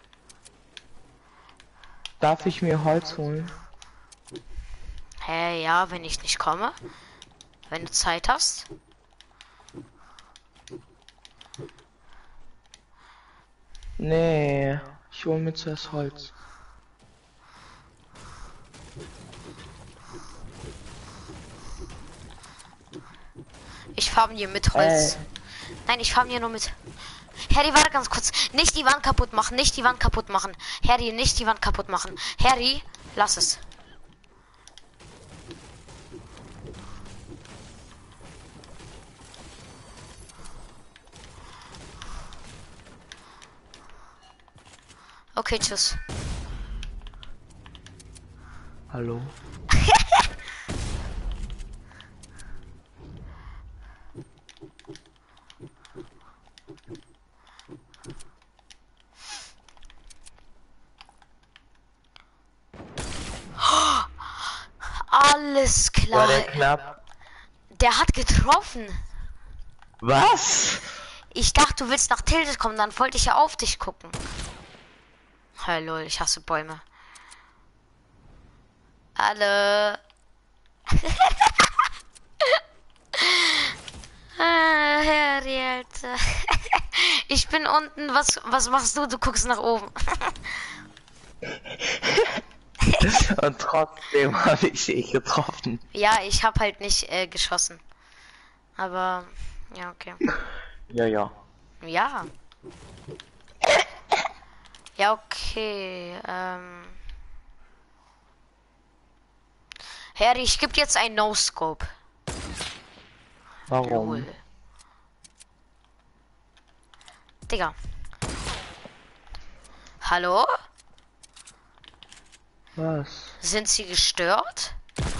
Darf ich mir Holz holen? Hä, hey, ja, wenn ich nicht komme. Wenn du Zeit hast. Nee, ich hol mir zuerst Holz. Ich farm hier mit Holz. Äh. Nein, ich farm hier nur mit. Harry, warte ganz kurz. Nicht die Wand kaputt machen, nicht die Wand kaputt machen. Harry, nicht die Wand kaputt machen. Harry, lass es. Okay, tschüss. Hallo. Alles klar. War der knapp? Der hat getroffen. Was? Ich dachte, du willst nach Tilted kommen, dann wollte ich ja auf dich gucken. Hallo, ich hasse Bäume. Hallo. ah, Harry, Alter. Ich bin unten. Was, was machst du? Du guckst nach oben. Und trotzdem habe ich sie getroffen. Ja, ich habe halt nicht äh, geschossen. Aber, ja, okay. Ja, ja. Ja. Ja, okay. Ähm. Harry, ich gebe jetzt ein No-Scope. Warum? Lol. Digga. Hallo? Was? Sind sie gestört?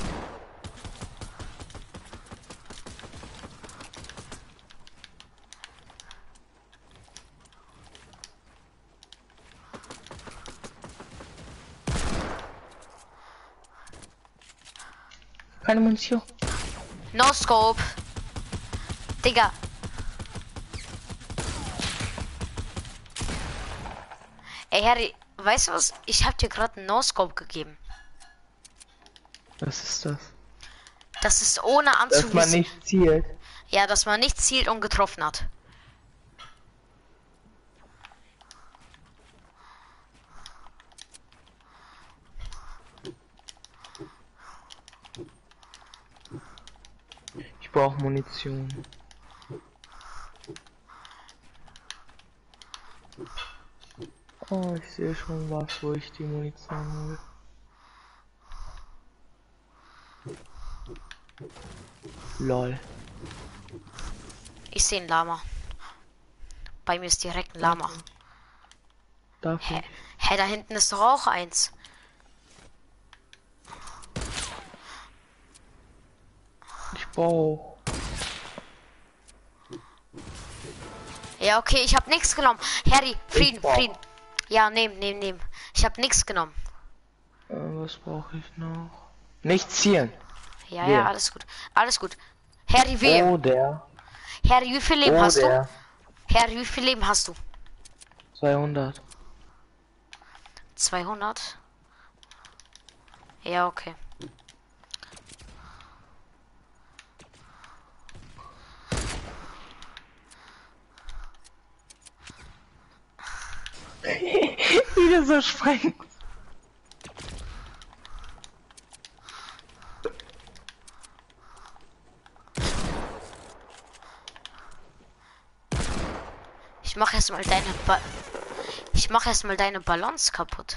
Keine Munition. No Scope. Digga. Ey, Harry, weißt du was? Ich hab dir gerade einen No Scope gegeben. Was ist das? Das ist ohne Dass anzuvisieren. man nicht zielt. Ja, dass man nicht zielt und getroffen hat. Ich brauche Munition. Oh, ich sehe schon was, wo ich die Munition hole. Lol. Ich sehe ein Lama. Bei mir ist direkt ein Lama. Darf Hä? ich? Hä, da hinten ist doch auch eins. Ich brauche. Ja, okay, ich habe nichts genommen. Harry, Frieden, brauch- Frieden. Ja, nehmen, nehmen, nehmen. Ich habe nichts genommen. Äh, was brauche ich noch? Nicht zielen. Ja, Wer? ja, alles gut. Alles gut. Harry, wehe. Oh, der. Harry, wie viel Leben Oh, hast der. du? Harry, wie viel Leben hast du? zweihundert. zweihundert? Ja, okay. Wieder so sprengen. Ich mach erst mal deine ba Ich mach erst mal deine Balance kaputt.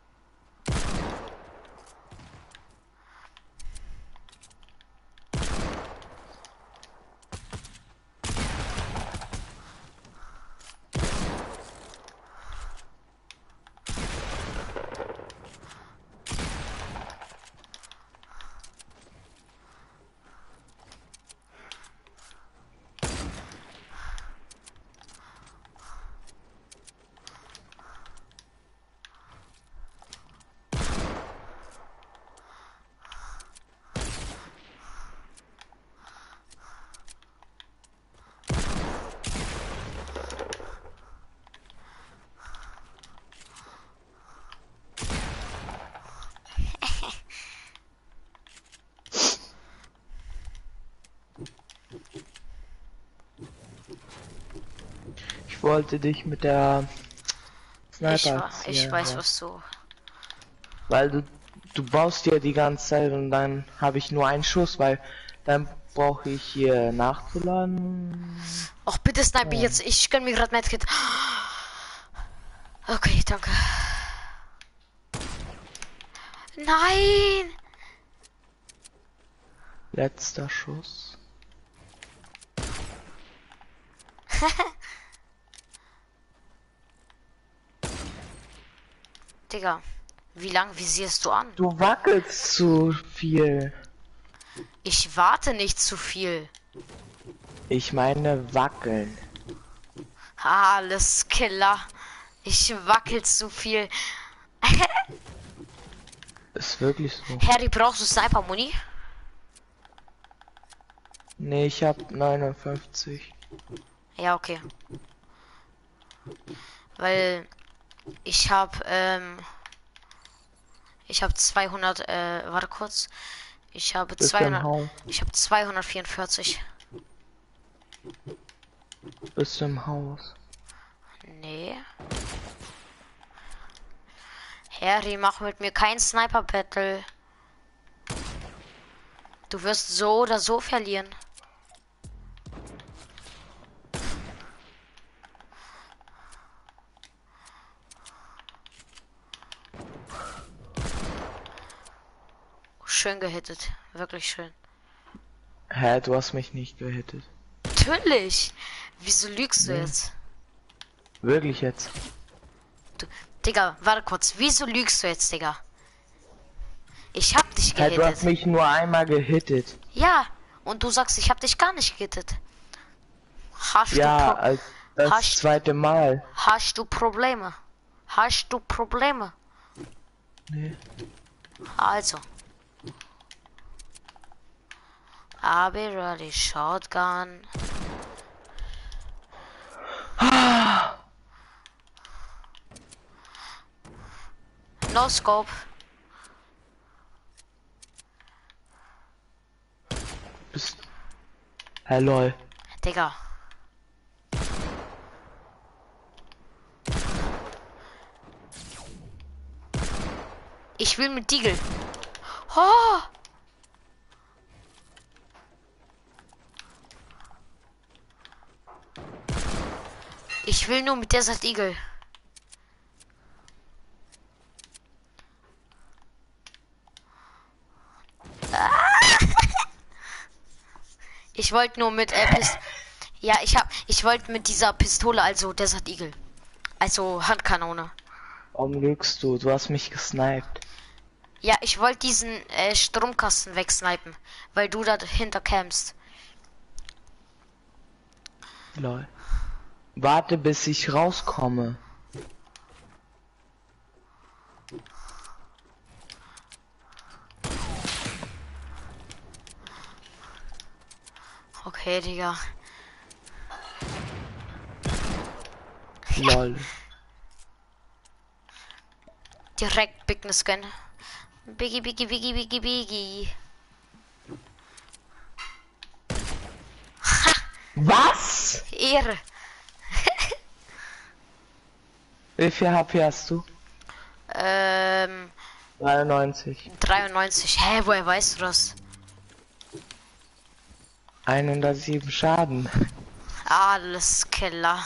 Ich wollte dich mit der Sniper Ich, wa- ich ziehen, weiß, ja. was du. Weil du du baust ja die ganze Zeit und dann habe ich nur einen Schuss, weil dann brauche ich hier nachzuladen. Och, bitte snipe Ja. jetzt. Ich gönn mir gerade Medkit. Okay, danke. Nein! Letzter Schuss. Digga, wie lang visierst du an? Du wackelst zu viel. Ich warte nicht zu viel. Ich meine wackeln. Alles Killer. Ich wackel zu viel. Ist wirklich so. Harry, brauchst du Sniper-Muni? Nee, ich hab neunundfünfzig. Ja, okay. Weil ich hab, ähm, ich hab zweihundert, äh, warte kurz. Ich habe Bist du im zweihundert, Haus? ich habe zweihundertvierundvierzig. Bist du im Haus? Nee. Harry, mach mit mir kein Sniper-Battle. Du wirst so oder so verlieren. Schön gehittet. Wirklich schön. Hä, du hast mich nicht gehittet. Natürlich. Wieso lügst du Nee. jetzt? Wirklich jetzt? Du, Digga, warte kurz. Wieso lügst du jetzt, Digga? Ich hab dich Hä, du hast gehittet. mich nur einmal gehittet. Ja. Und du sagst, ich hab dich gar nicht gehittet. Hast Ja, du Pro als das Hast- zweite Mal. Hast du Probleme? Hast du Probleme? Nee. Also. I'll be ready, Shotgun. No scope. Bist. Hä, lol. Digga. Ich will mit Diegel. Oh! Ich will nur mit Desert Eagle. Ah! Ich wollte nur mit äh, Pist ja, ich hab ich wollte mit dieser Pistole, also Desert Eagle. Also Handkanone. Warum lügst du? Du hast mich gesniped. Ja, ich wollte diesen äh, Stromkasten wegsnipen, weil du da dahinter campst. Lol. Warte, bis ich rauskomme. Okay, Digga. Lol. Direkt Bigness gönnen. Biggie, Biggie, Biggie, Biggie, Biggie. Was? Ehre. Wie viel H P hast du? Ähm, dreiundneunzig. dreiundneunzig. Hä, woher weißt du das? hundertsieben Schaden. Alles Killer.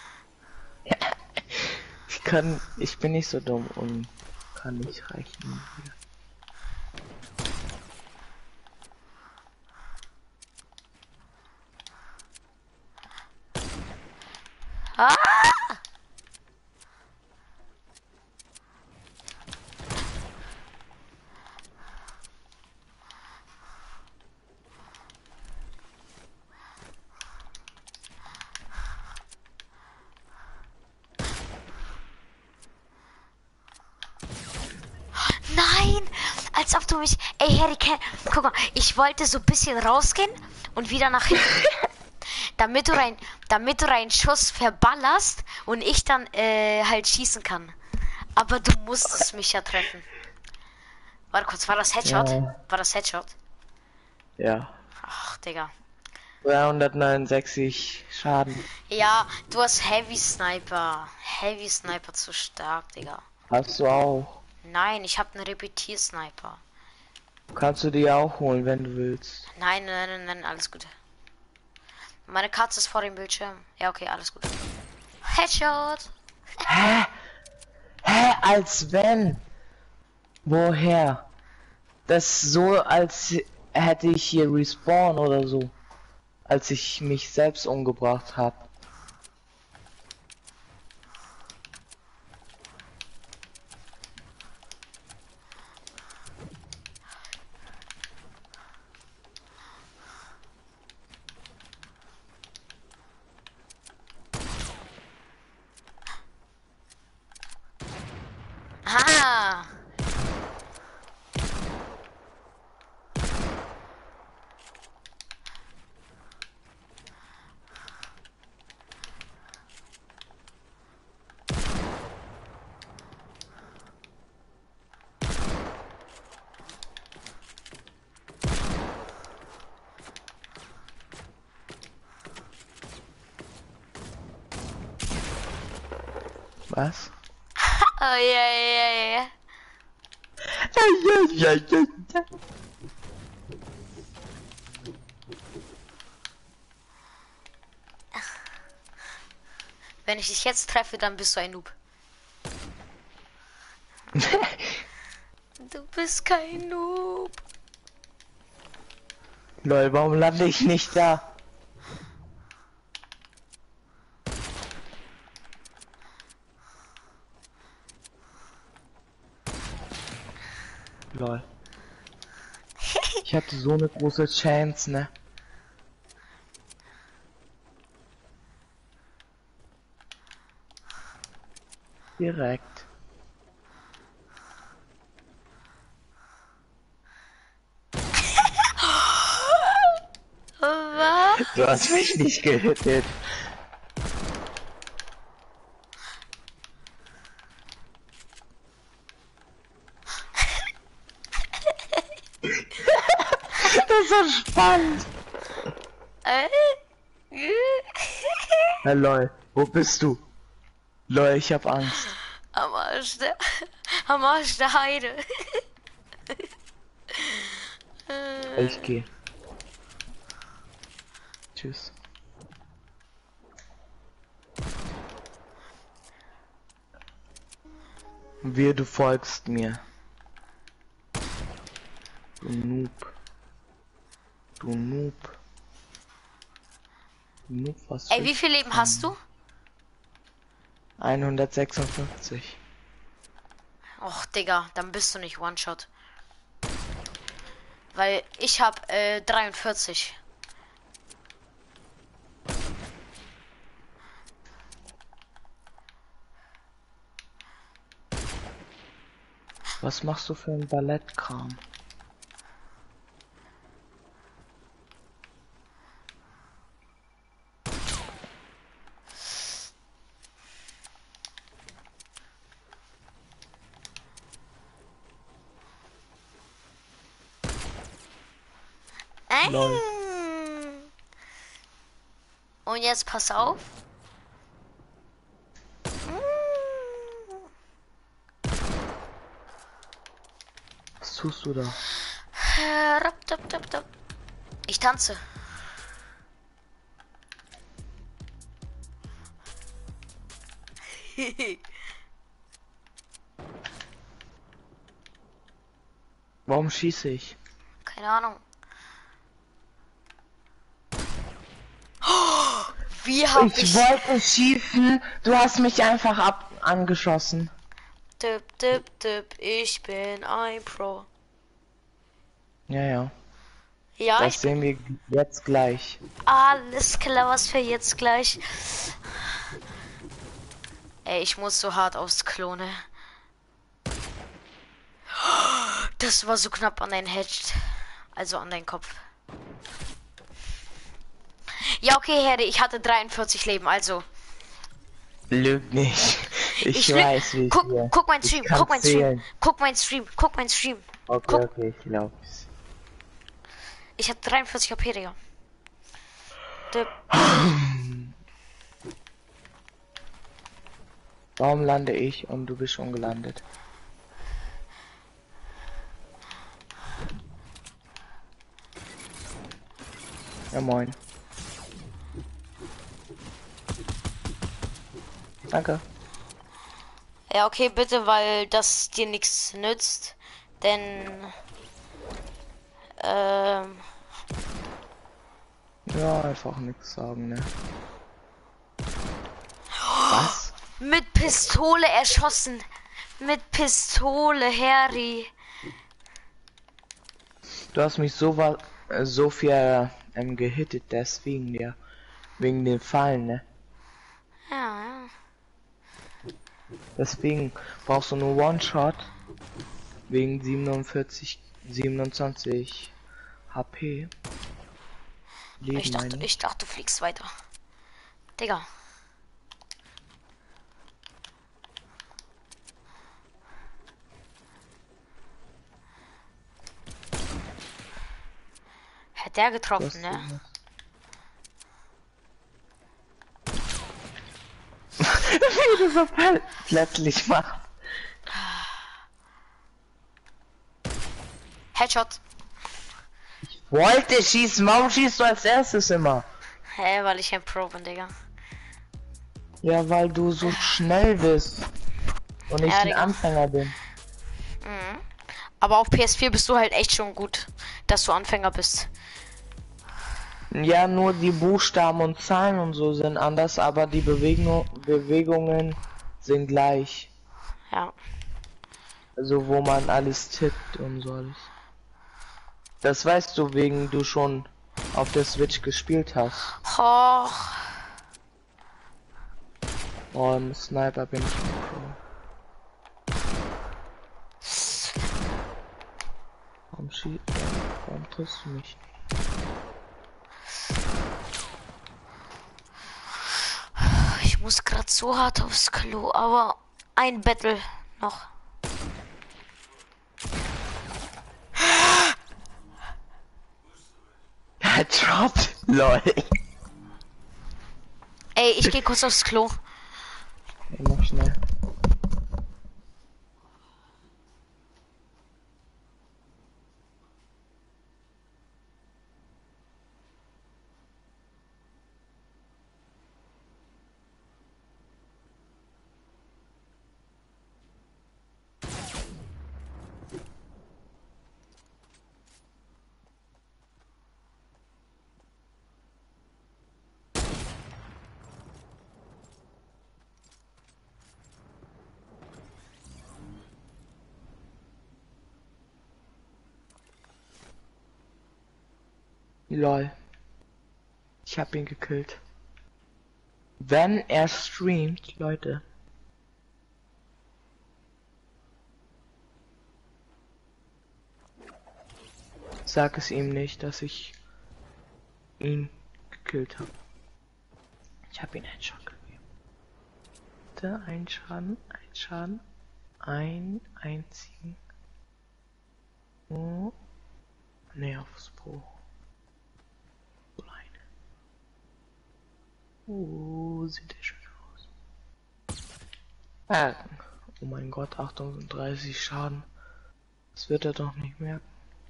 Ich kann, ich bin nicht so dumm und kann nicht rechnen. Ah! Nein! Als ob du mich... Ey, Harry, guck mal, ich wollte so ein bisschen rausgehen und wieder nach hinten. damit du rein, damit du reinen Schuss verballerst und ich dann äh, halt schießen kann. Aber du musstest mich ja treffen. Warte kurz, war das Headshot? Ja. War das Headshot? Ja. Ach, Digga. dreihundertneunundsechzig Schaden. Ja, du hast Heavy Sniper. Heavy Sniper zu stark, Digga. Hast du auch. Nein, ich habe einen Repetir-Sniper. Kannst du die auch holen, wenn du willst. Nein, nein, nein, nein, alles gut. Meine Katze ist vor dem Bildschirm. Ja, okay, alles gut. Headshot. Hä? Hä? Als wenn? Woher? Das so, als hätte ich hier respawn oder so. Als ich mich selbst umgebracht habe. Ah. Was? Oh, ja, ja, ja. Ja, ja, ja, ja. Wenn ich dich jetzt treffe, dann bist du ein Noob. Du bist kein Noob. Lol, warum lande ich nicht da? Lol. Ich hatte so eine große Chance, ne? Direkt. Was? Du hast mich nicht gehittet. Das ist so spannend. Äh? Hey, lol, wo bist du? Lol, ich hab Angst. Am Arsch der, am Arsch der Heide. Ich geh. Tschüss. Wir, du folgst mir. Du Noob. Du Noob. Du Noob, was Ey, wie viel Leben hast du? hundertsechsundfünfzig. Och, Digga, dann bist du nicht One-Shot. Weil ich hab äh, dreiundvierzig. Was machst du für ein Ballettkram? Lol. Und jetzt pass auf. Was tust du da? Ich tanze. Warum schieße ich? Keine Ahnung. Wie hab ich... Ich wollte schießen, du hast mich einfach ab angeschossen. Tipp, tipp, tipp, ich bin ein Pro. Ja, ja. Ja, Das ich sehen wir jetzt gleich. Alles klar, was für jetzt gleich. Ey, ich muss so hart aufs Klo, ne? Das war so knapp an dein Head. Also an deinen Kopf. Ja, okay, Herde, ich hatte dreiundvierzig Leben, also. Lüg nicht. Ich, Ich weiß, wie guck, hier. guck mein Stream, Ich kann guck mein Stream, zählen. guck mein Stream, guck mein Stream. Okay, guck. okay, ich glaub's. Ich hab dreiundvierzig H P, Digga. Dip. Warum lande ich und du bist schon gelandet? Ja, moin. Danke. Ja, okay, bitte, weil das dir nichts nützt. Denn... Ähm... Ja, einfach nichts sagen, ne? Was? Mit Pistole erschossen. Mit Pistole, Harry. Du hast mich so wa äh, so viel ähm, gehittet, deswegen ja. Wegen den Fallen, ne? Ja, ja. Deswegen brauchst du nur One-Shot. Wegen siebenundvierzig, siebenundzwanzig H P. Leben, Ich dachte, meine ich dachte, du fliegst weiter. Digga. Hat der getroffen, ne? Wie du so pl plötzlich machst. Headshot. Wollte schießen, warum schießt du als erstes immer? Hä, weil ich ein Pro bin, Digga. Ja, weil du so schnell bist. Und ich Ja, ein Digga. Anfänger bin. Mhm. Aber auf P S vier bist du halt echt schon gut, dass du Anfänger bist. Ja, nur die Buchstaben und Zahlen und so sind anders, aber die Bewegung, Bewegungen sind gleich. Ja. Also wo man alles tippt und so alles. Das weißt du, wegen du schon auf der Switch gespielt hast. Och. Und Sniper bin ich Pro. Warum schießt Warum triffst du mich? Ich muss gerade so hart aufs Klo, aber ein Battle noch. Drop, lol. Ey, ich gehe kurz aufs Klo. Okay, mach schnell. Lol. Ich hab ihn gekillt. Wenn er streamt, Leute. Sag es ihm nicht, dass ich ihn gekillt habe. Ich habe ihn einen Schaden gegeben. Bitte ein Schaden, ein Schaden, ein einzigen. Oh. Ne, aufs Pro. Oh, sieht der schön aus. Ah, oh mein Gott, achtunddreißig Schaden. Das wird er doch nicht merken.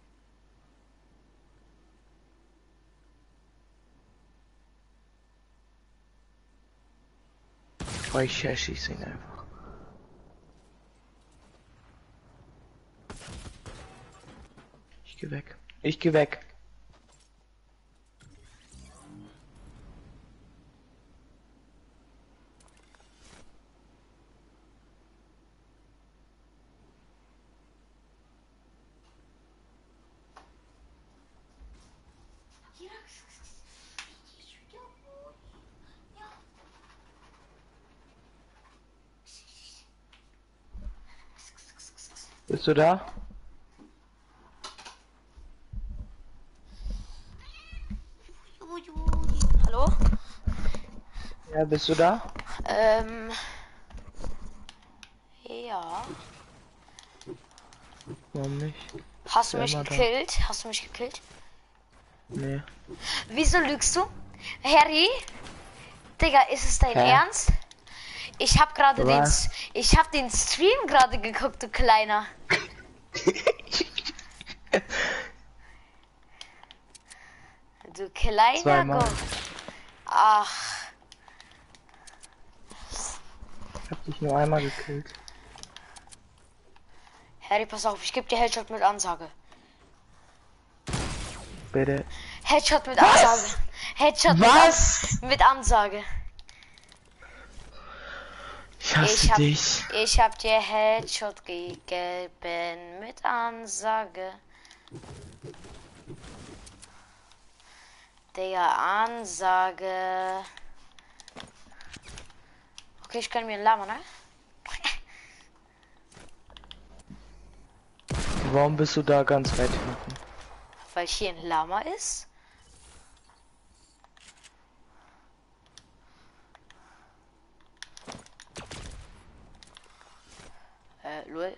Oh, ich schieße ihn einfach. Ich geh weg. Ich geh weg. Bist du da? Hallo? Ja, bist du da? Ähm. Ja. Warum nicht? Hast du Ja, mich immer da. gekillt? Hast du mich gekillt? Nee. Wieso lügst du? Harry? Digga, ist es dein Hä? Ernst? Ich hab gerade den, Was? S- ich hab den Stream gerade geguckt, du Kleiner. Du kleiner Zweimal. Gott. Ach, Ich hab dich nur einmal gekillt. Harry, pass auf, ich geb dir Headshot mit Ansage. Bitte. Headshot mit Ansage. Headshot mit, Was? An mit Ansage. Ich hasse Ich hab, dich. ich hab dir Headshot gegeben mit Ansage. Digga, Ansage. Okay, ich kann mir einen Lama, ne? Warum bist du da ganz weit hinten? Weil hier ein Lama ist. Äh, lol.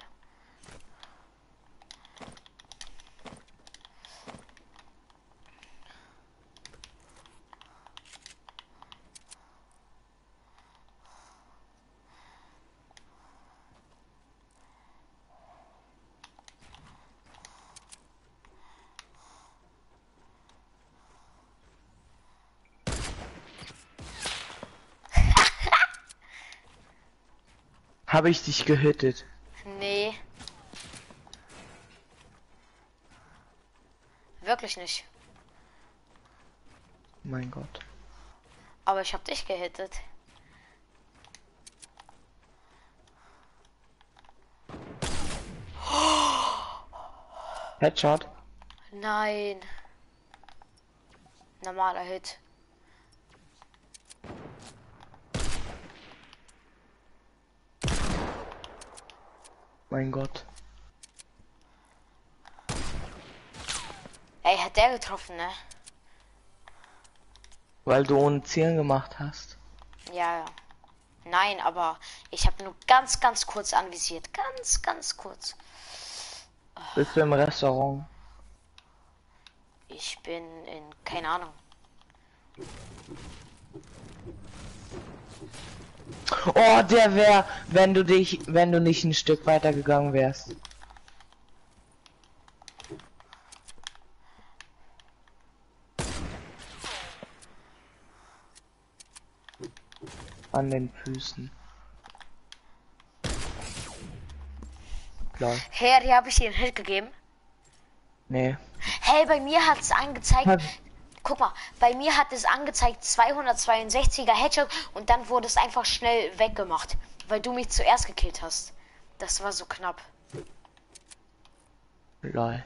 Habe ich dich gehittet? Nee. Wirklich nicht. Mein Gott. Aber ich hab dich gehittet. Headshot? Nein. Normaler Hit. Mein Gott. Ey, hat der getroffen, ne? Weil du ohne Zielen gemacht hast. Ja, ja. Nein, aber ich habe nur ganz, ganz kurz anvisiert. Ganz, ganz kurz. Bist du im Restaurant? Ich bin in, keine Ahnung. Oh, der wäre, wenn du dich, wenn du nicht ein Stück weiter gegangen wärst. An den Füßen. Klar. Harry, habe ich dir einen Hit gegeben? Nee. Hey, bei mir hat es angezeigt. Hat- Guck mal, bei mir hat es angezeigt zweihundertzweiundsechziger Headshot und dann wurde es einfach schnell weggemacht, weil du mich zuerst gekillt hast. Das war so knapp. Lol.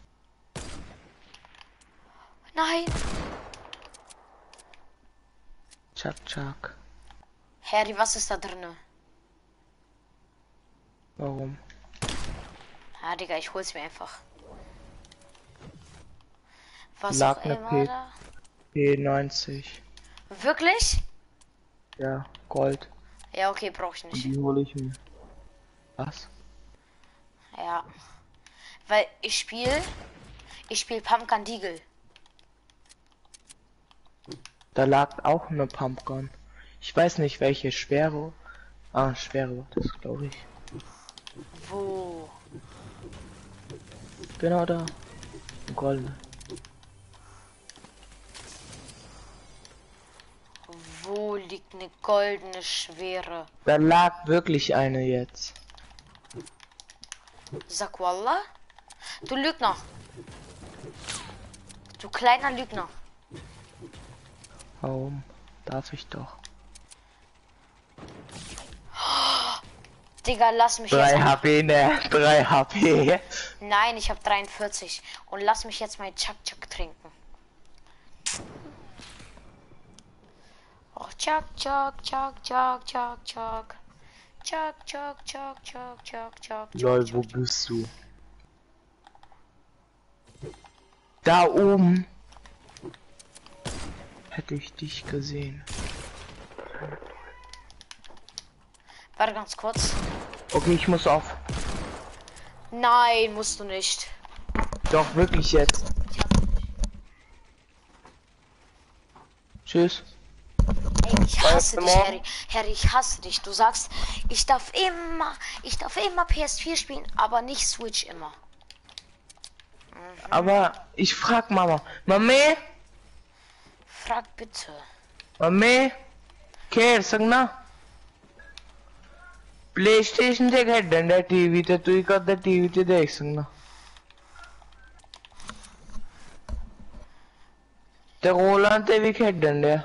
Nein. Chuck, chuck. Harry, was ist da drinne? Warum? Ja, Digga, ich hol's mir einfach. Was Lag auch ne immer P- da. P neunzig. Wirklich? Ja, Gold. Ja, okay, brauch ich Und nicht. die hole ich mir. Was? Ja. Weil ich spiele. Ich spiele Pumpkin Deagle. Da lag auch eine Pumpgun. Ich weiß nicht welche schwere. Ah, schwere war das, glaube ich. Wo? Genau da. Gold. Wo liegt eine goldene Schwere? Da lag wirklich eine jetzt. Sag Wallah? Du Lügner. Du kleiner Lügner. Warum? Darf ich doch. Digga, lass mich drei jetzt. H P, ne? drei H P. Nein, ich habe dreiundvierzig. Und lass mich jetzt mein Chuck Chuck trinken. Oh, Chuck Chuck Chuck Chuck Chuck Chuck. Chuck Chuck Chuck Chuck Chuck Chuck. Lol, wo bist du? Da oben. Hätte ich dich gesehen. Warte ganz kurz. Okay, ich muss auf. Nein, musst du nicht. Doch, wirklich jetzt. Tschüss. Ey, ich hasse Weißt du, dich, Mom? Harry. Harry, ich hasse dich. Du sagst, ich darf immer, ich darf immer P S vier spielen, aber nicht Switch immer. Aber ich frag Mama. Mami? Frag bitte. Mami? खेल सकना play station से खेडन day TV ते तू ही कदे टीवी ते देख सकना ते कोलां ते भी खेडन डे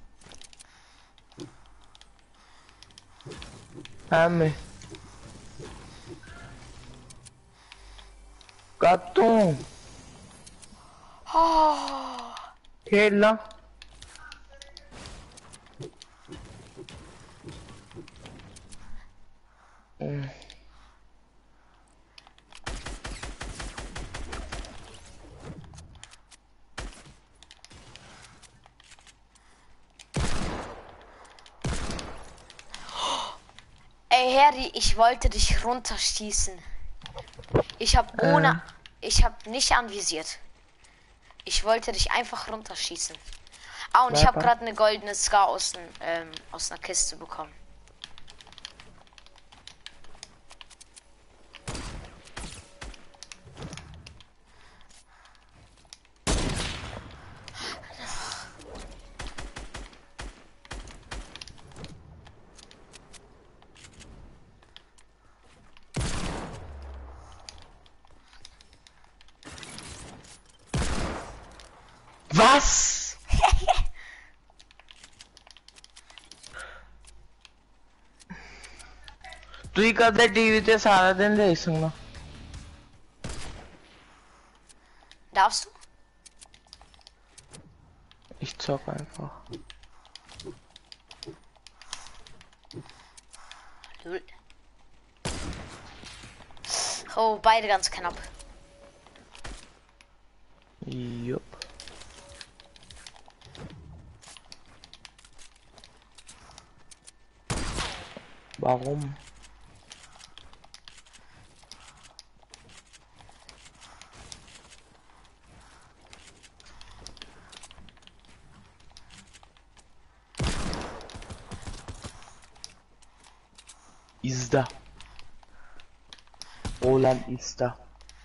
हाँ मैं कब तू खेलना Mm. Ey, Harry, ich wollte dich runterschießen. Ich habe ohne, Äh. ich habe nicht anvisiert. Ich wollte dich einfach runterschießen. Ah, und ich habe gerade eine goldene Scar aus, ähm, aus einer Kiste bekommen. Was? तू ही कदे टीवी ते सारा दिन देख सकना Darfst du? Ich zock einfach. Lul. Oh, beide ganz knapp. Jupp. Warum? Ist da. Roland ist da.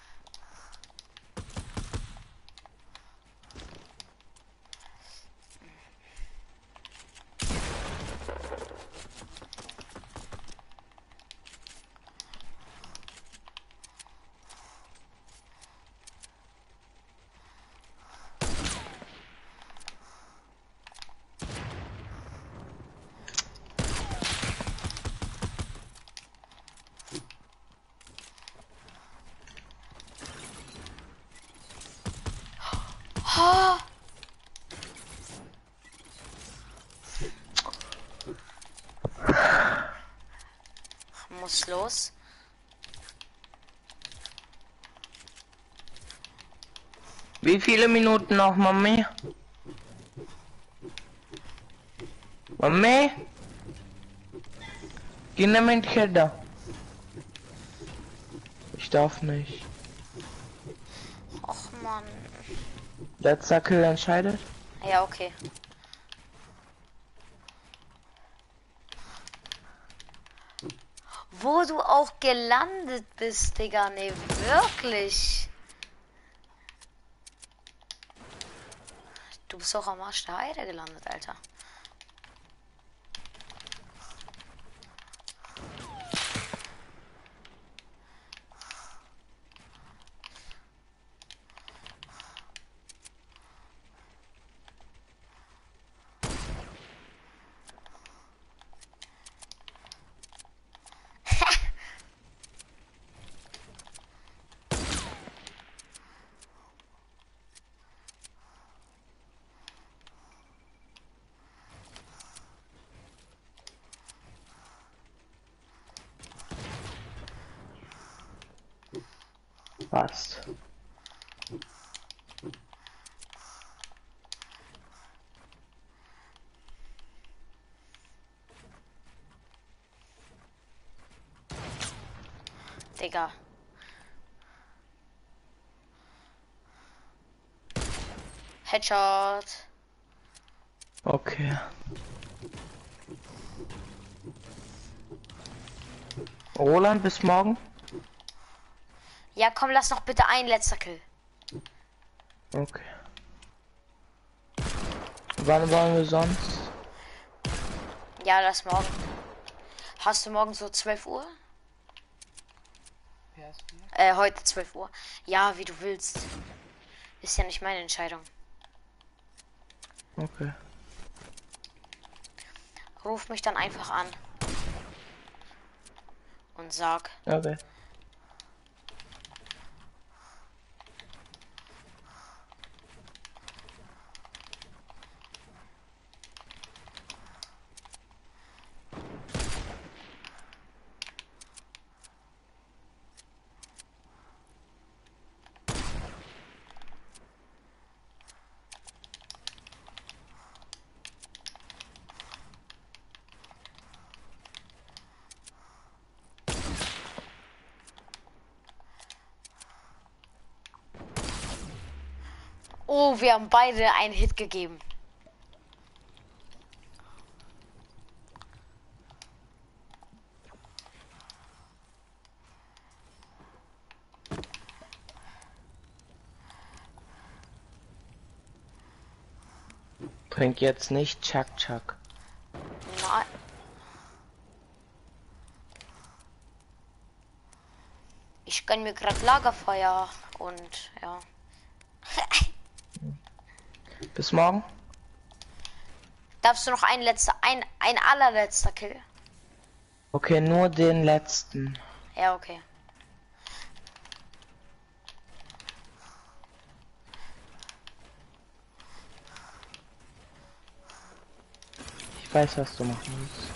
Ha! Muss los. Wie viele Minuten noch, Mami? Mami? Kinder mit Kinder. Ich darf nicht. Och Mann. Letzter Kill entscheidet. Ja, okay. Wo du auch gelandet bist, Digga. Nee, wirklich. Du bist auch am Arsch der Heide gelandet, Alter. Passt. Digga. Headshot. Okay. Roland, bis morgen. Ja, komm, lass noch bitte ein letzter Kill. Okay. Wann wollen wir sonst? Ja, lass morgen. Hast du morgen so zwölf Uhr? Äh, heute zwölf Uhr. Ja, wie du willst. Ist ja nicht meine Entscheidung. Okay. Ruf mich dann einfach an. Und sag. Okay. Oh, wir haben beide einen Hit gegeben. Trink jetzt nicht Chuck Chuck. Nein. Ich gönn mir gerade Lagerfeuer und ja. Bis morgen. Darfst du noch ein letzter, ein, ein allerletzter Kill? Okay, nur den letzten. Ja, okay. Ich weiß, was du machen musst.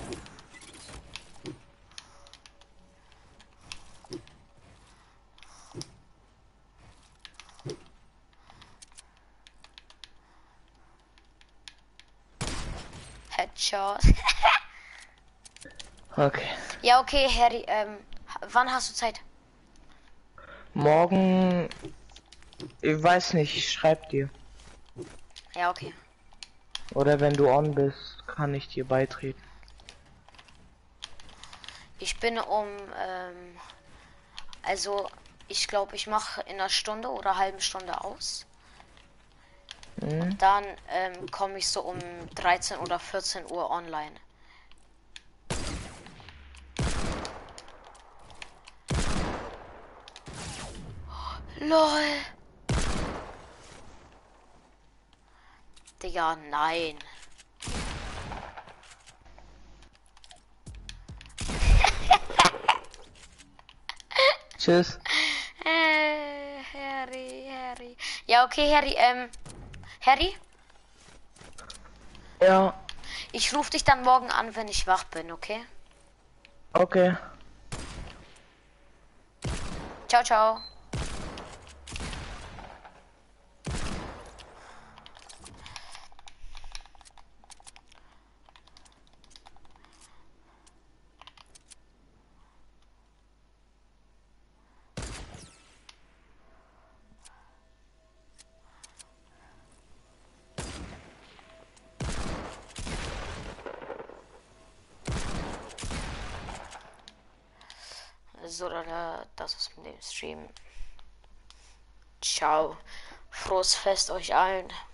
Headshot. Okay. Ja, okay, Harry, ähm, wann hast du Zeit? Morgen. Ich weiß nicht, ich schreib dir. Ja, okay. Oder wenn du on bist, kann ich dir beitreten. Ich bin um, ähm, also ich glaube, ich mache in einer Stunde oder halben Stunde aus. Mhm. Dann ähm, komme ich so um dreizehn oder vierzehn Uhr online. LOL. Digga, nein. Tschüss. Äh, Harry, Harry. Ja, okay, Harry, ähm, Harry? Ja, Ich rufe dich dann morgen an, wenn ich wach bin, okay? okay. Ciao, ciao. Episode, das ist mit dem Stream. Ciao. Frohes Fest euch allen.